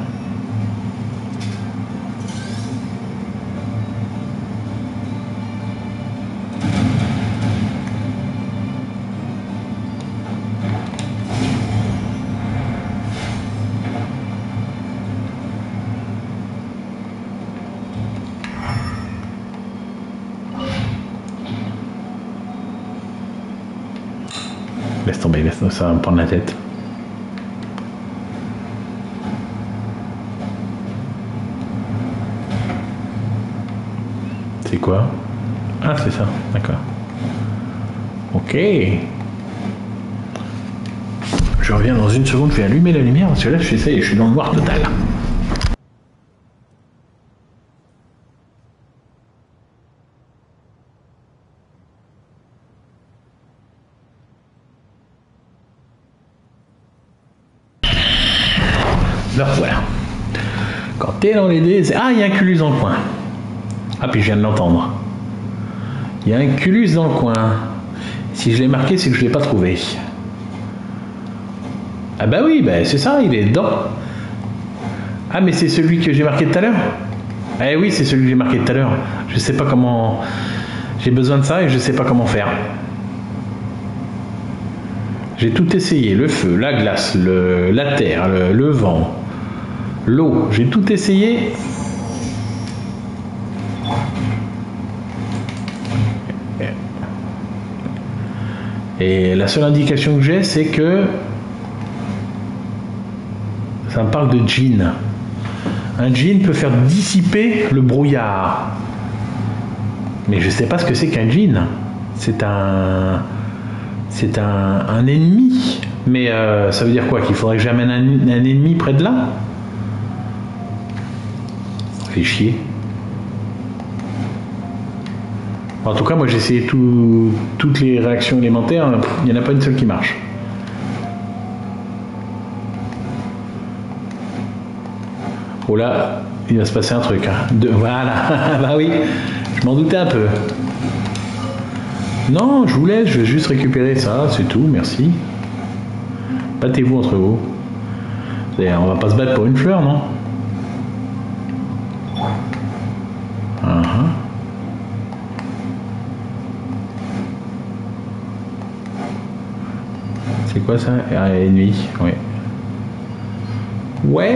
Laisse tomber, ça va me prendre la tête. C'est quoi? Ah, c'est ça, d'accord. Ok. Je reviens dans une seconde, je vais allumer la lumière, parce que là, je fais ça et je suis dans le noir total. Alors voilà. Quand t'es dans les dés, c'est... Ah, il y a un culus dans le coin. Ah, puis je viens de l'entendre. Il y a un culus dans le coin. Si je l'ai marqué, c'est que je ne l'ai pas trouvé. Ah bah oui, bah c'est ça, il est dedans. Ah, mais c'est celui que j'ai marqué tout à l'heure. Eh oui, c'est celui que j'ai marqué tout à l'heure. Je sais pas comment... J'ai besoin de ça et je sais pas comment faire. J'ai tout essayé. Le feu, la glace, la terre, le vent, l'eau. J'ai tout essayé. Et la seule indication que j'ai, c'est que ça me parle de djinn. Un djinn peut faire dissiper le brouillard. Mais je ne sais pas ce que c'est qu'un djinn. C'est un ennemi. Mais ça veut dire quoi? Qu'il faudrait que j'amène un ennemi près de là? Ça fait chier. En tout cas, moi j'ai essayé toutes les réactions élémentaires, il n'y en a pas une seule qui marche. Oh là, il va se passer un truc. Hein. Voilà, bah oui, je m'en doutais un peu. Non, je vous laisse, je vais juste récupérer ça, c'est tout, merci. Battez-vous entre vous. On va pas se battre pour une fleur, non? C'est quoi ça? Ah, ennemi, ouais. Ouais.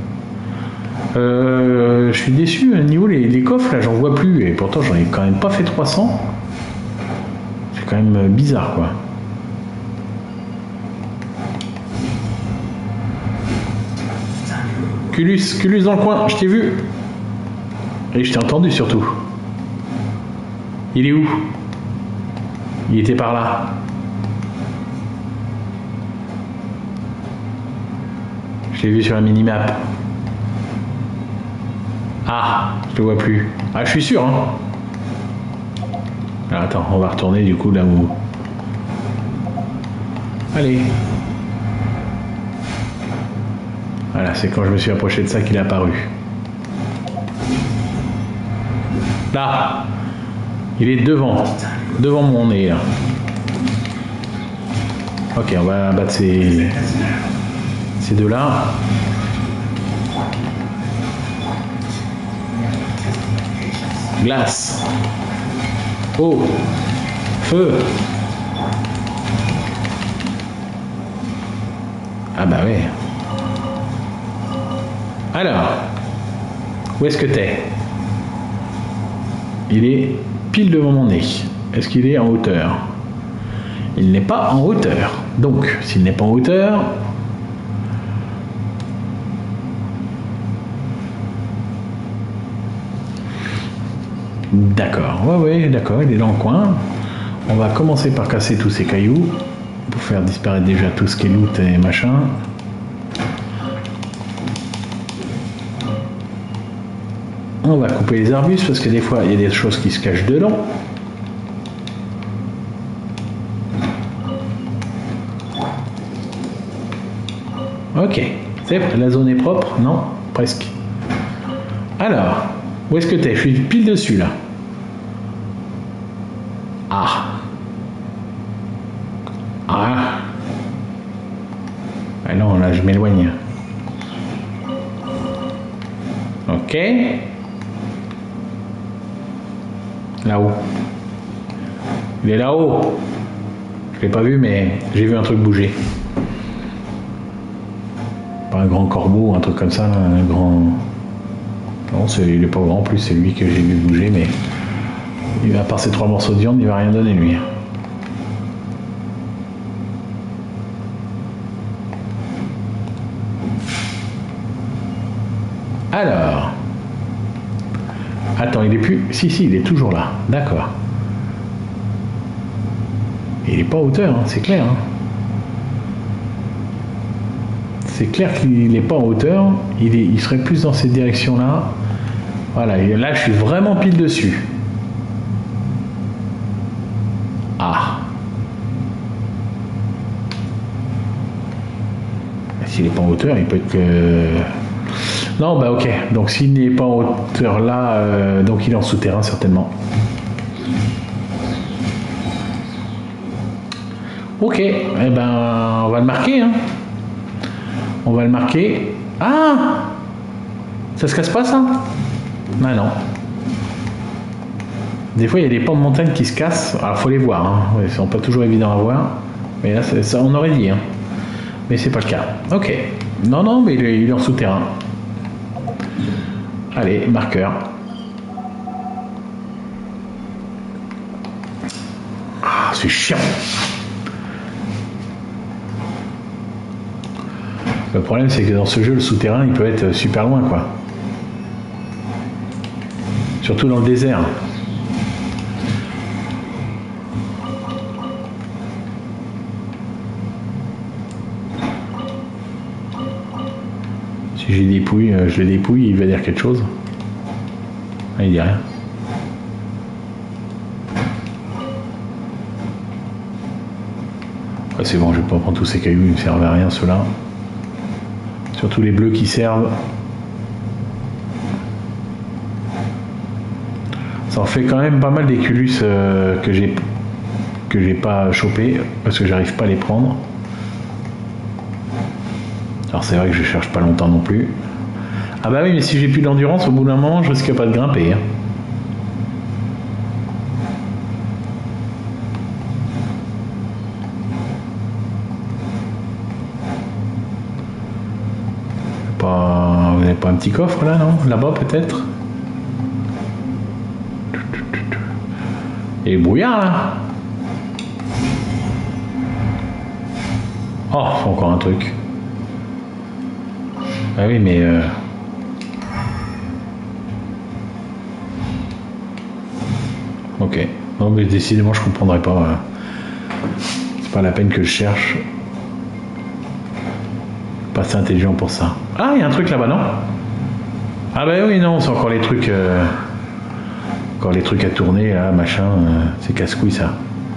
Je suis déçu, au niveau les coffres, là, j'en vois plus. Et pourtant, j'en ai quand même pas fait 300. C'est quand même bizarre, quoi. Culus dans le coin, je t'ai vu. Et je t'ai entendu surtout. Il est où? Il était par là. Je l'ai vu sur la minimap. Ah, je le vois plus. Ah, je suis sûr, hein. Alors, attends, on va retourner du coup là où... Allez. Voilà, c'est quand je me suis approché de ça qu'il est apparu. Là. Il est devant mon nez, là. Ok, on va battre ces deux-là. Glace. Eau. Feu. Ah bah ouais. Alors, où est-ce que t'es? Il est pile devant mon nez. Est-ce qu'il est en hauteur? Il n'est pas en hauteur. Donc, s'il n'est pas en hauteur... D'accord, ouais, d'accord, il est dans le coin. On va commencer par casser tous ces cailloux pour faire disparaître déjà tout ce qui est loot et machin. On va couper les arbustes parce que des fois il y a des choses qui se cachent dedans. Ok, la zone est propre? Non, presque. Alors, où est-ce que t'es? Je suis pile dessus là. Ah. Ah. Ah non, là je m'éloigne. Ok. Là-haut. Il est là-haut. Je l'ai pas vu, mais j'ai vu un truc bouger. Pas un grand corbeau, un truc comme ça, un grand... Non, il est pas grand en plus, c'est lui que j'ai vu bouger, mais... À part ces 3 morceaux de viande, il va rien donner, lui. Alors... Attends, il est plus... Si, il est toujours là. D'accord. Il est pas à hauteur, hein, c'est clair. Hein. C'est clair qu'il n'est pas en hauteur. Il serait plus dans cette direction-là. Voilà, et là, je suis vraiment pile dessus. Ah. S'il n'est pas en hauteur, il peut être que... Non, bah ok. Donc s'il n'est pas en hauteur là, donc il est en souterrain certainement. Ok, eh ben on va le marquer. Hein. On va le marquer. Ah, ça se casse pas ça? Ah non. Des fois il y a des pans de montagne qui se cassent. Alors faut les voir. Hein. Ils sont pas toujours évidents à voir. Mais là ça on aurait dit. Hein. Mais c'est pas le cas. Ok. Non, mais il est en souterrain. Allez, marqueur. Ah, c'est chiant. Le problème, c'est que dans ce jeu, le souterrain, il peut être super loin, quoi. Surtout dans le désert. Si j'ai dépouille, je le dépouille, il va dire quelque chose. Ah, il dit rien. Ouais, c'est bon, je vais pas prendre tous ces cailloux, ils ne servent à rien ceux-là. Surtout les bleus qui servent. Ça en fait quand même pas mal d'éculus que j'ai pas chopé parce que j'arrive pas à les prendre. Alors c'est vrai que je cherche pas longtemps non plus. Ah bah oui, mais si j'ai plus d'endurance, au bout d'un moment, je risque pas de grimper. Hein. Vous n'avez pas un petit coffre là, non? Là-bas peut-être? Et brouillard là. Oh, c'est encore un truc. Ah oui, mais ok. Non, mais décidément, je comprendrai pas. C'est pas la peine que je cherche. Pas assez intelligent pour ça. Ah, il y a un truc là-bas, non? Ah bah oui, non, c'est encore les trucs. Encore les trucs à tourner, là, machin. C'est casse-couille ça.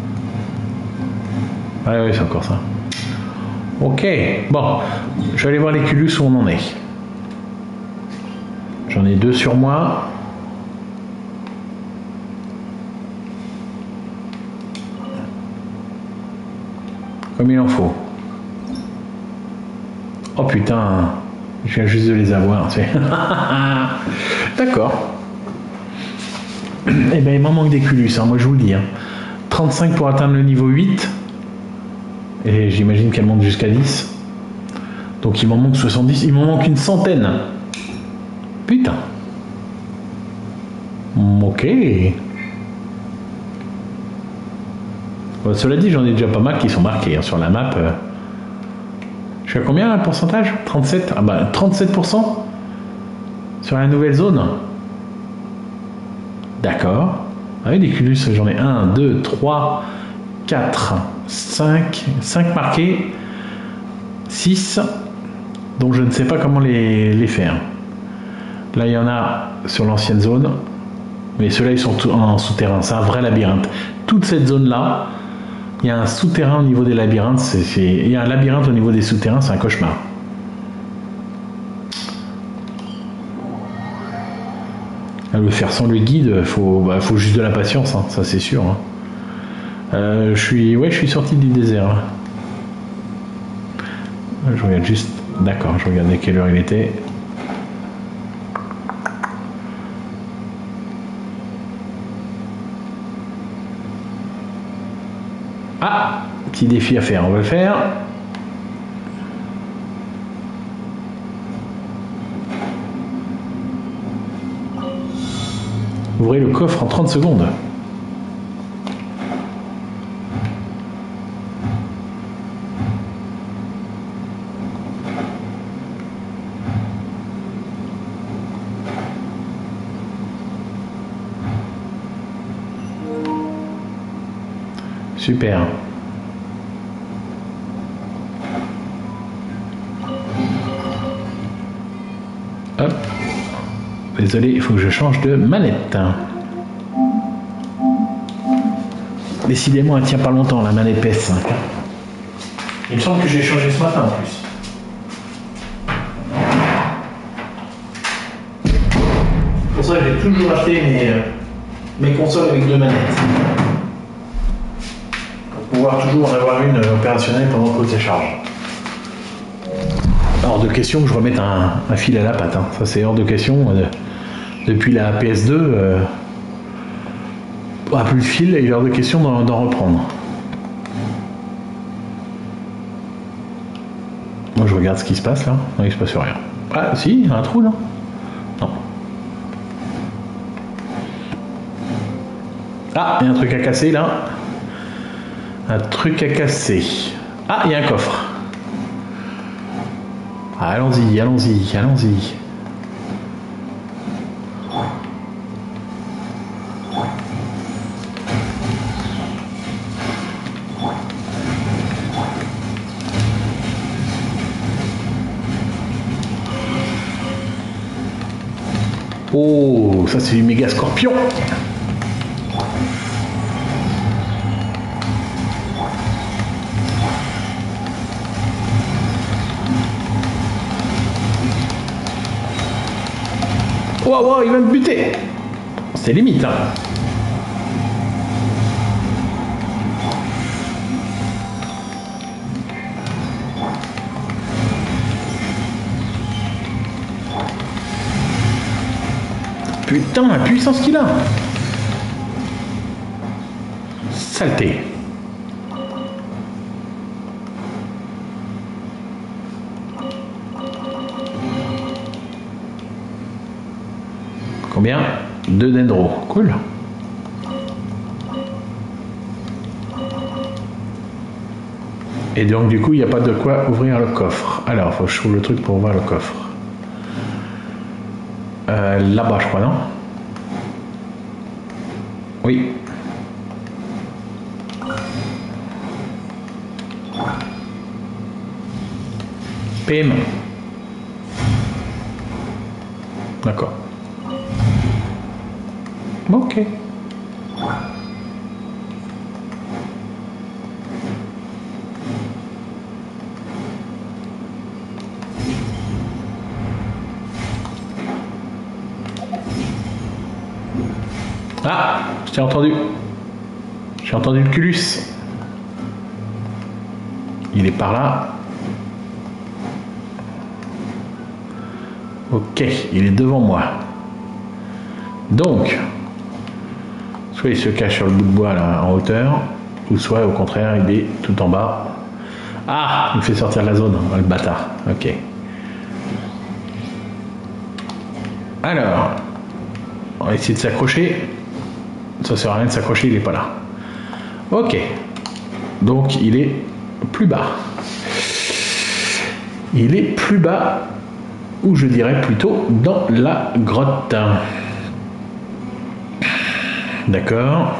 Ah oui, c'est encore ça. Ok, bon, je vais aller voir les culus où on en est. J'en ai 2 sur moi. Comme il en faut. Oh putain, je viens juste de les avoir. D'accord. Eh ben il m'en manque des culus, hein, moi je vous le dis. Hein. 35 pour atteindre le niveau 8. Et j'imagine qu'elle monte jusqu'à 10. Donc il m'en manque 70. Il m'en manque une centaine. Putain. Ok. Bon, cela dit, j'en ai déjà pas mal qui sont marqués hein, sur la map. Je suis à combien un pourcentage? 37. Ah bah 37% sur la nouvelle zone. D'accord. Ah oui, des culus, j'en ai 1, 2, 3, 4, 5. 5 marqués. 6. Donc je ne sais pas comment les faire. Là, il y en a sur l'ancienne zone. Mais ceux-là, ils sont en souterrain. C'est un vrai labyrinthe. Toute cette zone-là, il y a un souterrain au niveau des labyrinthes. Il y a un labyrinthe au niveau des souterrains. C'est un cauchemar. Le faire sans le guide, faut juste de la patience. Hein, ça, c'est sûr. Hein. Je suis sorti du désert. Hein. Je regarde juste. D'accord, je regardais quelle heure il était. Ah, petit défi à faire, on va le faire. Ouvrez le coffre en 30 secondes. Super. Hop. Désolé, il faut que je change de manette. Décidément, elle tient pas longtemps, la manette PS5. Il me semble que j'ai changé ce matin en plus. C'est pour ça que j'ai toujours acheté mes consoles avec 2 manettes. Pouvoir toujours en avoir une opérationnelle pendant que je charge. Hors de question que je remette un fil à la patte. Hein. Ça, c'est hors de question. Depuis la PS2, plus de fil, il est hors de question d'en reprendre. Moi, je regarde ce qui se passe là. Non, il se passe rien. Ah, si, il y a un trou là. Non. Ah, il y a un truc à casser là. Un truc à casser. Ah, il y a un coffre. Ah, allons-y, allons-y, allons-y. Oh, ça c'est du méga scorpion. Oh, oh, il va me buter. C'est limite, hein. Putain, la puissance qu'il a. Saleté. Combien? 2 dendros. Cool. Et donc du coup, il n'y a pas de quoi ouvrir le coffre. Alors, il faut que je trouve le truc pour ouvrir le coffre. Là-bas, je crois, non? Oui. PM. D'accord. Ok. Ah, je t'ai entendu. J'ai entendu le culus. Il est par là. Ok, il est devant moi. Donc, soit il se cache sur le bout de bois là en hauteur, ou soit au contraire il est tout en bas. Ah, il me fait sortir de la zone, le bâtard. Ok. Alors, on va essayer de s'accrocher. Ça sert à rien de s'accrocher, il n'est pas là. Ok. Donc il est plus bas. Il est plus bas, ou je dirais plutôt dans la grotte. D'accord.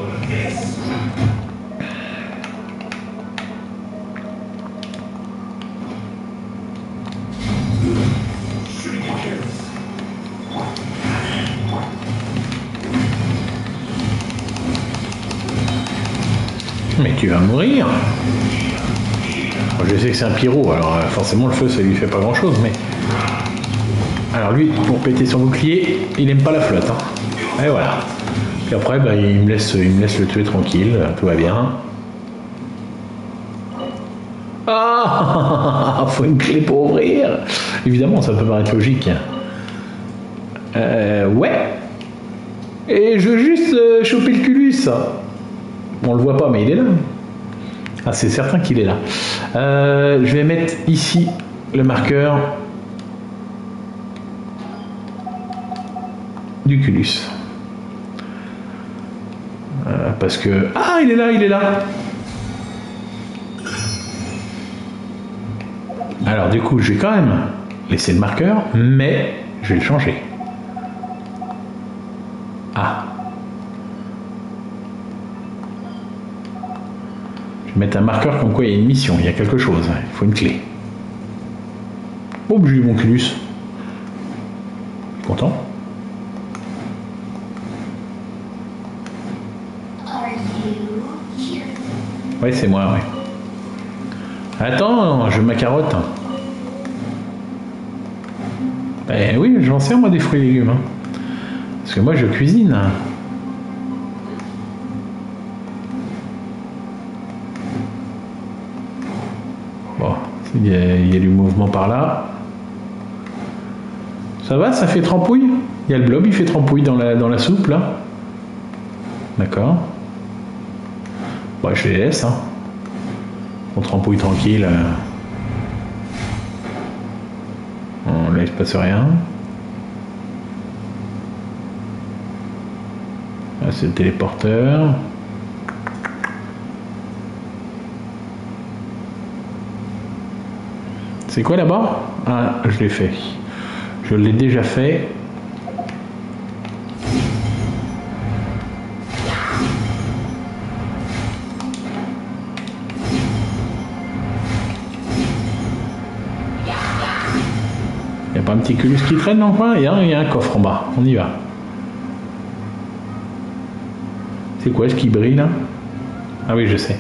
Mais tu vas mourir. Je sais que c'est un pyro, alors forcément le feu ça lui fait pas grand chose, mais... Alors lui, pour péter son bouclier, il aime pas la flotte. Hein. Et voilà. Puis après, bah, il me laisse le tuer tranquille, tout va bien. Ah, faut une clé pour ouvrir. Évidemment, ça peut paraître logique. Ouais. Et je veux juste choper le culus. On le voit pas, mais il est là. Ah, c'est certain qu'il est là. Je vais mettre ici le marqueur du culus. Parce que... Ah, il est là, il est là. Alors du coup, je vais quand même laisser le marqueur, mais je vais le changer. Ah. Je vais mettre un marqueur comme quoi il y a une mission, il y a quelque chose, il faut une clé. Oh, j'ai eu mon culus. Content? Ouais, c'est moi, ouais. Attends, je veux ma carotte. Ben oui, j'en sers moi des fruits et légumes. Hein. Parce que moi je cuisine. Bon, il y a du mouvement par là. Ça va, ça fait trempouille? Il y a le blob, il fait trempouille dans la soupe là. D'accord. Bon, je les laisse. Hein. On trempouille tranquille. Là, il se passe rien. Là, c'est le téléporteur. C'est quoi là-bas? Ah, je l'ai fait. Je l'ai déjà fait. Il n'y a pas un petit culus qui traîne dans le coin? Il y a un coffre en bas. On y va. C'est quoi ce qui brille là? Ah oui, je sais.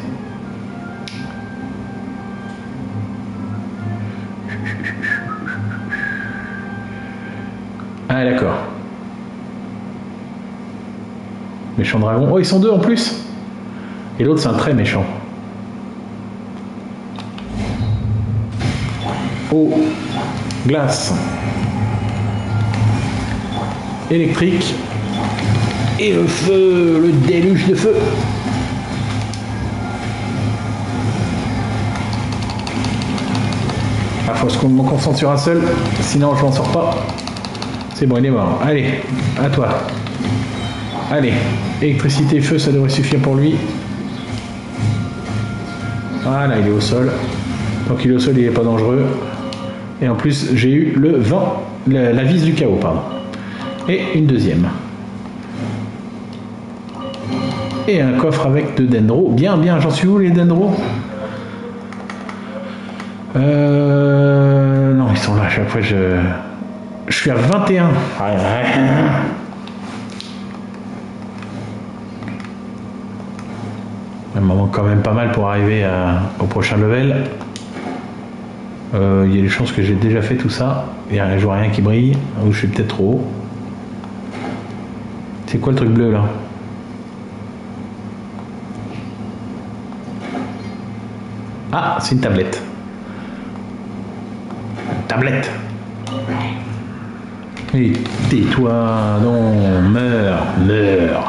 Ah d'accord. Méchant dragon. Oh, ils sont deux en plus. Et l'autre, c'est un très méchant. Oh, glace. Électrique. Et le feu, le déluge de feu. Ah, faut que je me concentre sur un seul, sinon je m'en sors pas. C'est bon, il est mort. Allez, à toi. Allez, électricité et feu, ça devrait suffire pour lui. Voilà, il est au sol. Donc il est au sol, il n'est pas dangereux. Et en plus, j'ai eu le vent, la vis du chaos, pardon. Et une deuxième. Et un coffre avec de dendros. Bien, bien, j'en suis où les dendros? Non, ils sont là à chaque fois. Je suis à 21. Il me manque quand même pas mal pour arriver au prochain level. Il y a des chances que j'ai déjà fait tout ça. Je vois rien qui brille. Ou je suis peut-être trop haut. C'est quoi le truc bleu là? Ah, c'est une tablette. Une tablette. Et tais-toi, non, meurs, meurs.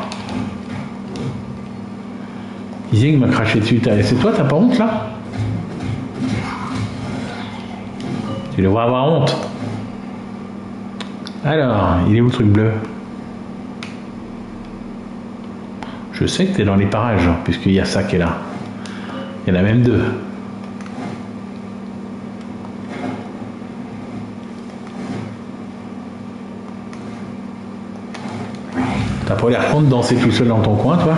Izing m'a craché dessus. C'est toi, t'as pas honte là? Tu devrais avoir honte. Alors, il est où le truc bleu? Je sais que t'es dans les parages, puisqu'il y a ça qui est là. Il y en a même deux. T'as pas l'air con de danser tout seul dans ton coin, toi?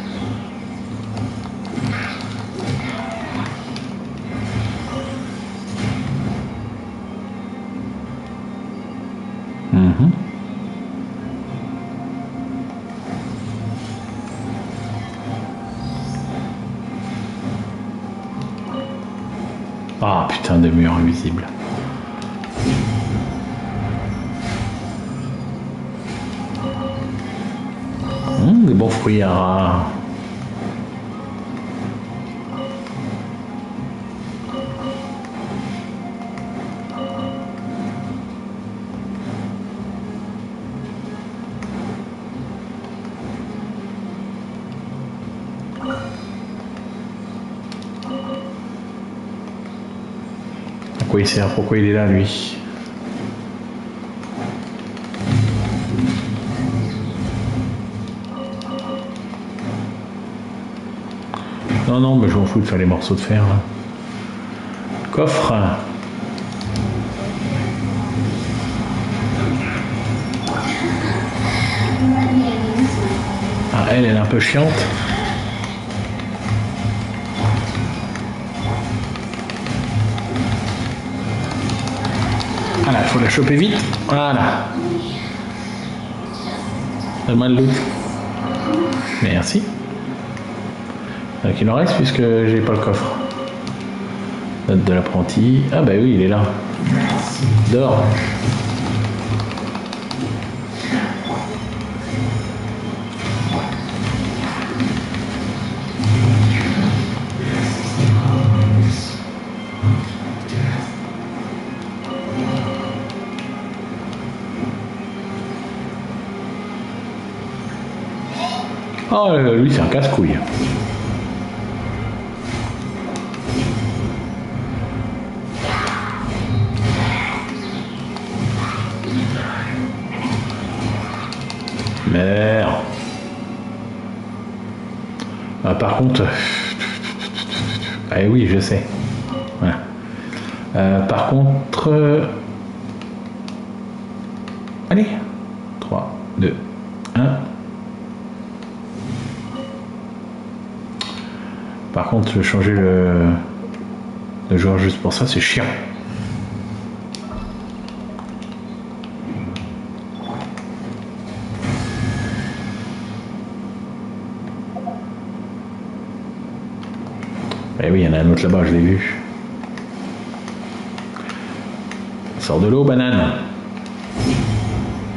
Ah putain de mur invisible. Des bons fruits à rat. À quoi il sert? Pourquoi il est là lui? Non, non, mais je m'en fous de faire les morceaux de fer. Là. Coffre. Ah, elle est un peu chiante. Voilà, il faut la choper vite. Voilà. Donne-moi le loot. Merci. Donc il en reste puisque j'ai pas le coffre. Note de l'apprenti. Ah bah oui, il est là. Dors. Oh, lui c'est un casse-couille. Merde. Ah, par contre... Ah oui, je sais. Voilà. Par contre... Allez. 3, 2, 1. Par contre, je vais changer le joueur juste pour ça, c'est chiant. Eh oui, il y en a un autre là-bas, je l'ai vu. Sors de l'eau, banane.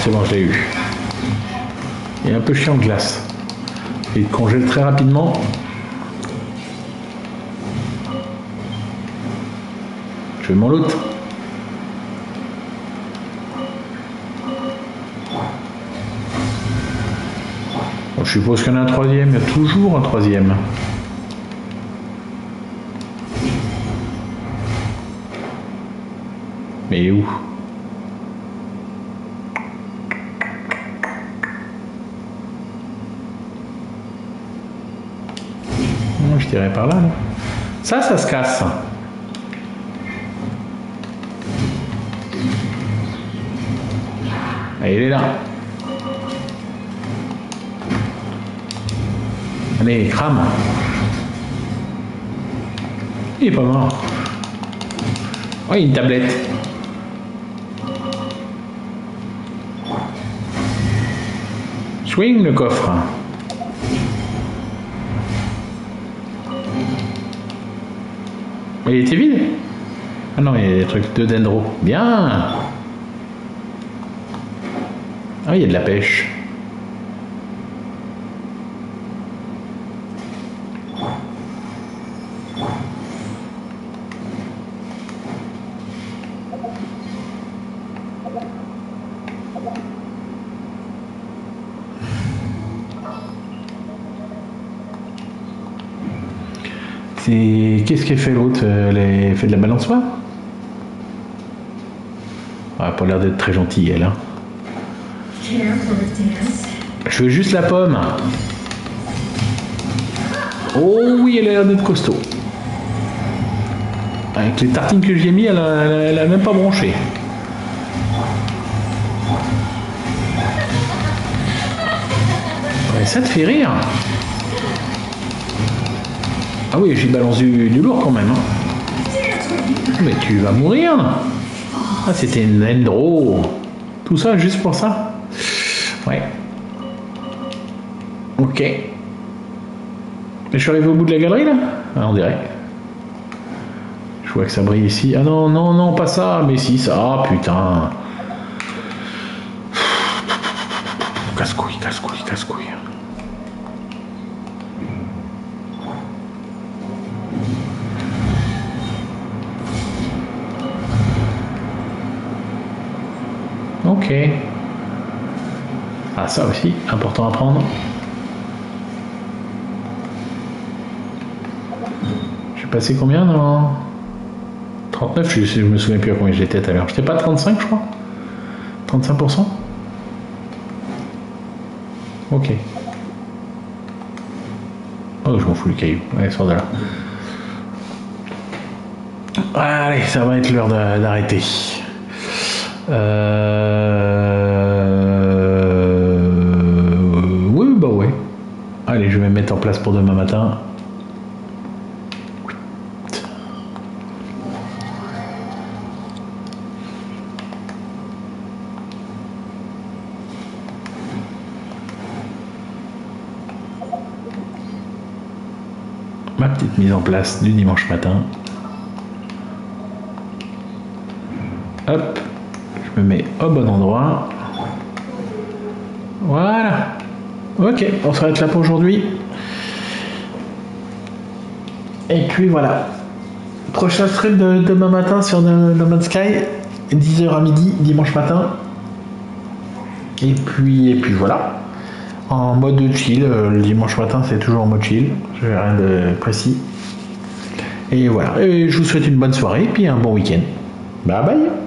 c'est bon, je l'ai eu. Il est un peu chiant de glace. Il congèle très rapidement. Je veux mon loot. Bon, je suppose qu'il y en a un troisième. Il y a toujours un troisième. Mais où? Je dirais par là, là. Ça se casse. Ah, il est là. Allez, crame. Il est pas mort. Oh, il y a une tablette. Swing le coffre. Il était vide? Ah non, il y a des trucs de dendro. Bien! Ah, il y a de la pêche. Qu'est-ce qu'elle fait l'autre? Elle fait de la balançoire? Elle n'a pas l'air d'être très gentille, elle. Hein. Je veux juste la pomme. Oh oui, elle a l'air d'être costaud. Avec les tartines que j'ai mis, elle a même pas bronché. Ouais, ça te fait rire. Ah oui, j'y balance du lourd quand même. Hein. Mais tu vas mourir. Ah, c'était une endro. Tout ça juste pour ça? Ouais. Ok. Je suis arrivé au bout de la galerie là? Ah, on dirait. Je vois que ça brille ici. Ah non, non, non, pas ça. Mais si, ça. Ah putain. Casse-couille, casse-couille, casse-couille. Ok. Ah, ça aussi, important à prendre. J'ai passé combien dans 39, je me souviens plus à combien j'étais tout à l'heure. J'étais pas à 35, je crois. 35%. Ok. Oh, je m'en fous le caillou. Allez, sors de là. Allez, ça va être l'heure d'arrêter. Oui, bah ouais. Allez, je vais me mettre en place pour demain matin. Ma petite mise en place du dimanche matin. Hop. Je me mets au bon endroit. Voilà. Ok, on s'arrête là pour aujourd'hui. Et puis voilà. Prochain stream de demain matin sur No Man's Sky, 10h à midi, dimanche matin. Et puis voilà. En mode chill, le dimanche matin c'est toujours en mode chill. Je n'ai rien de précis. Et voilà. Et je vous souhaite une bonne soirée et puis un bon week-end. Bye bye.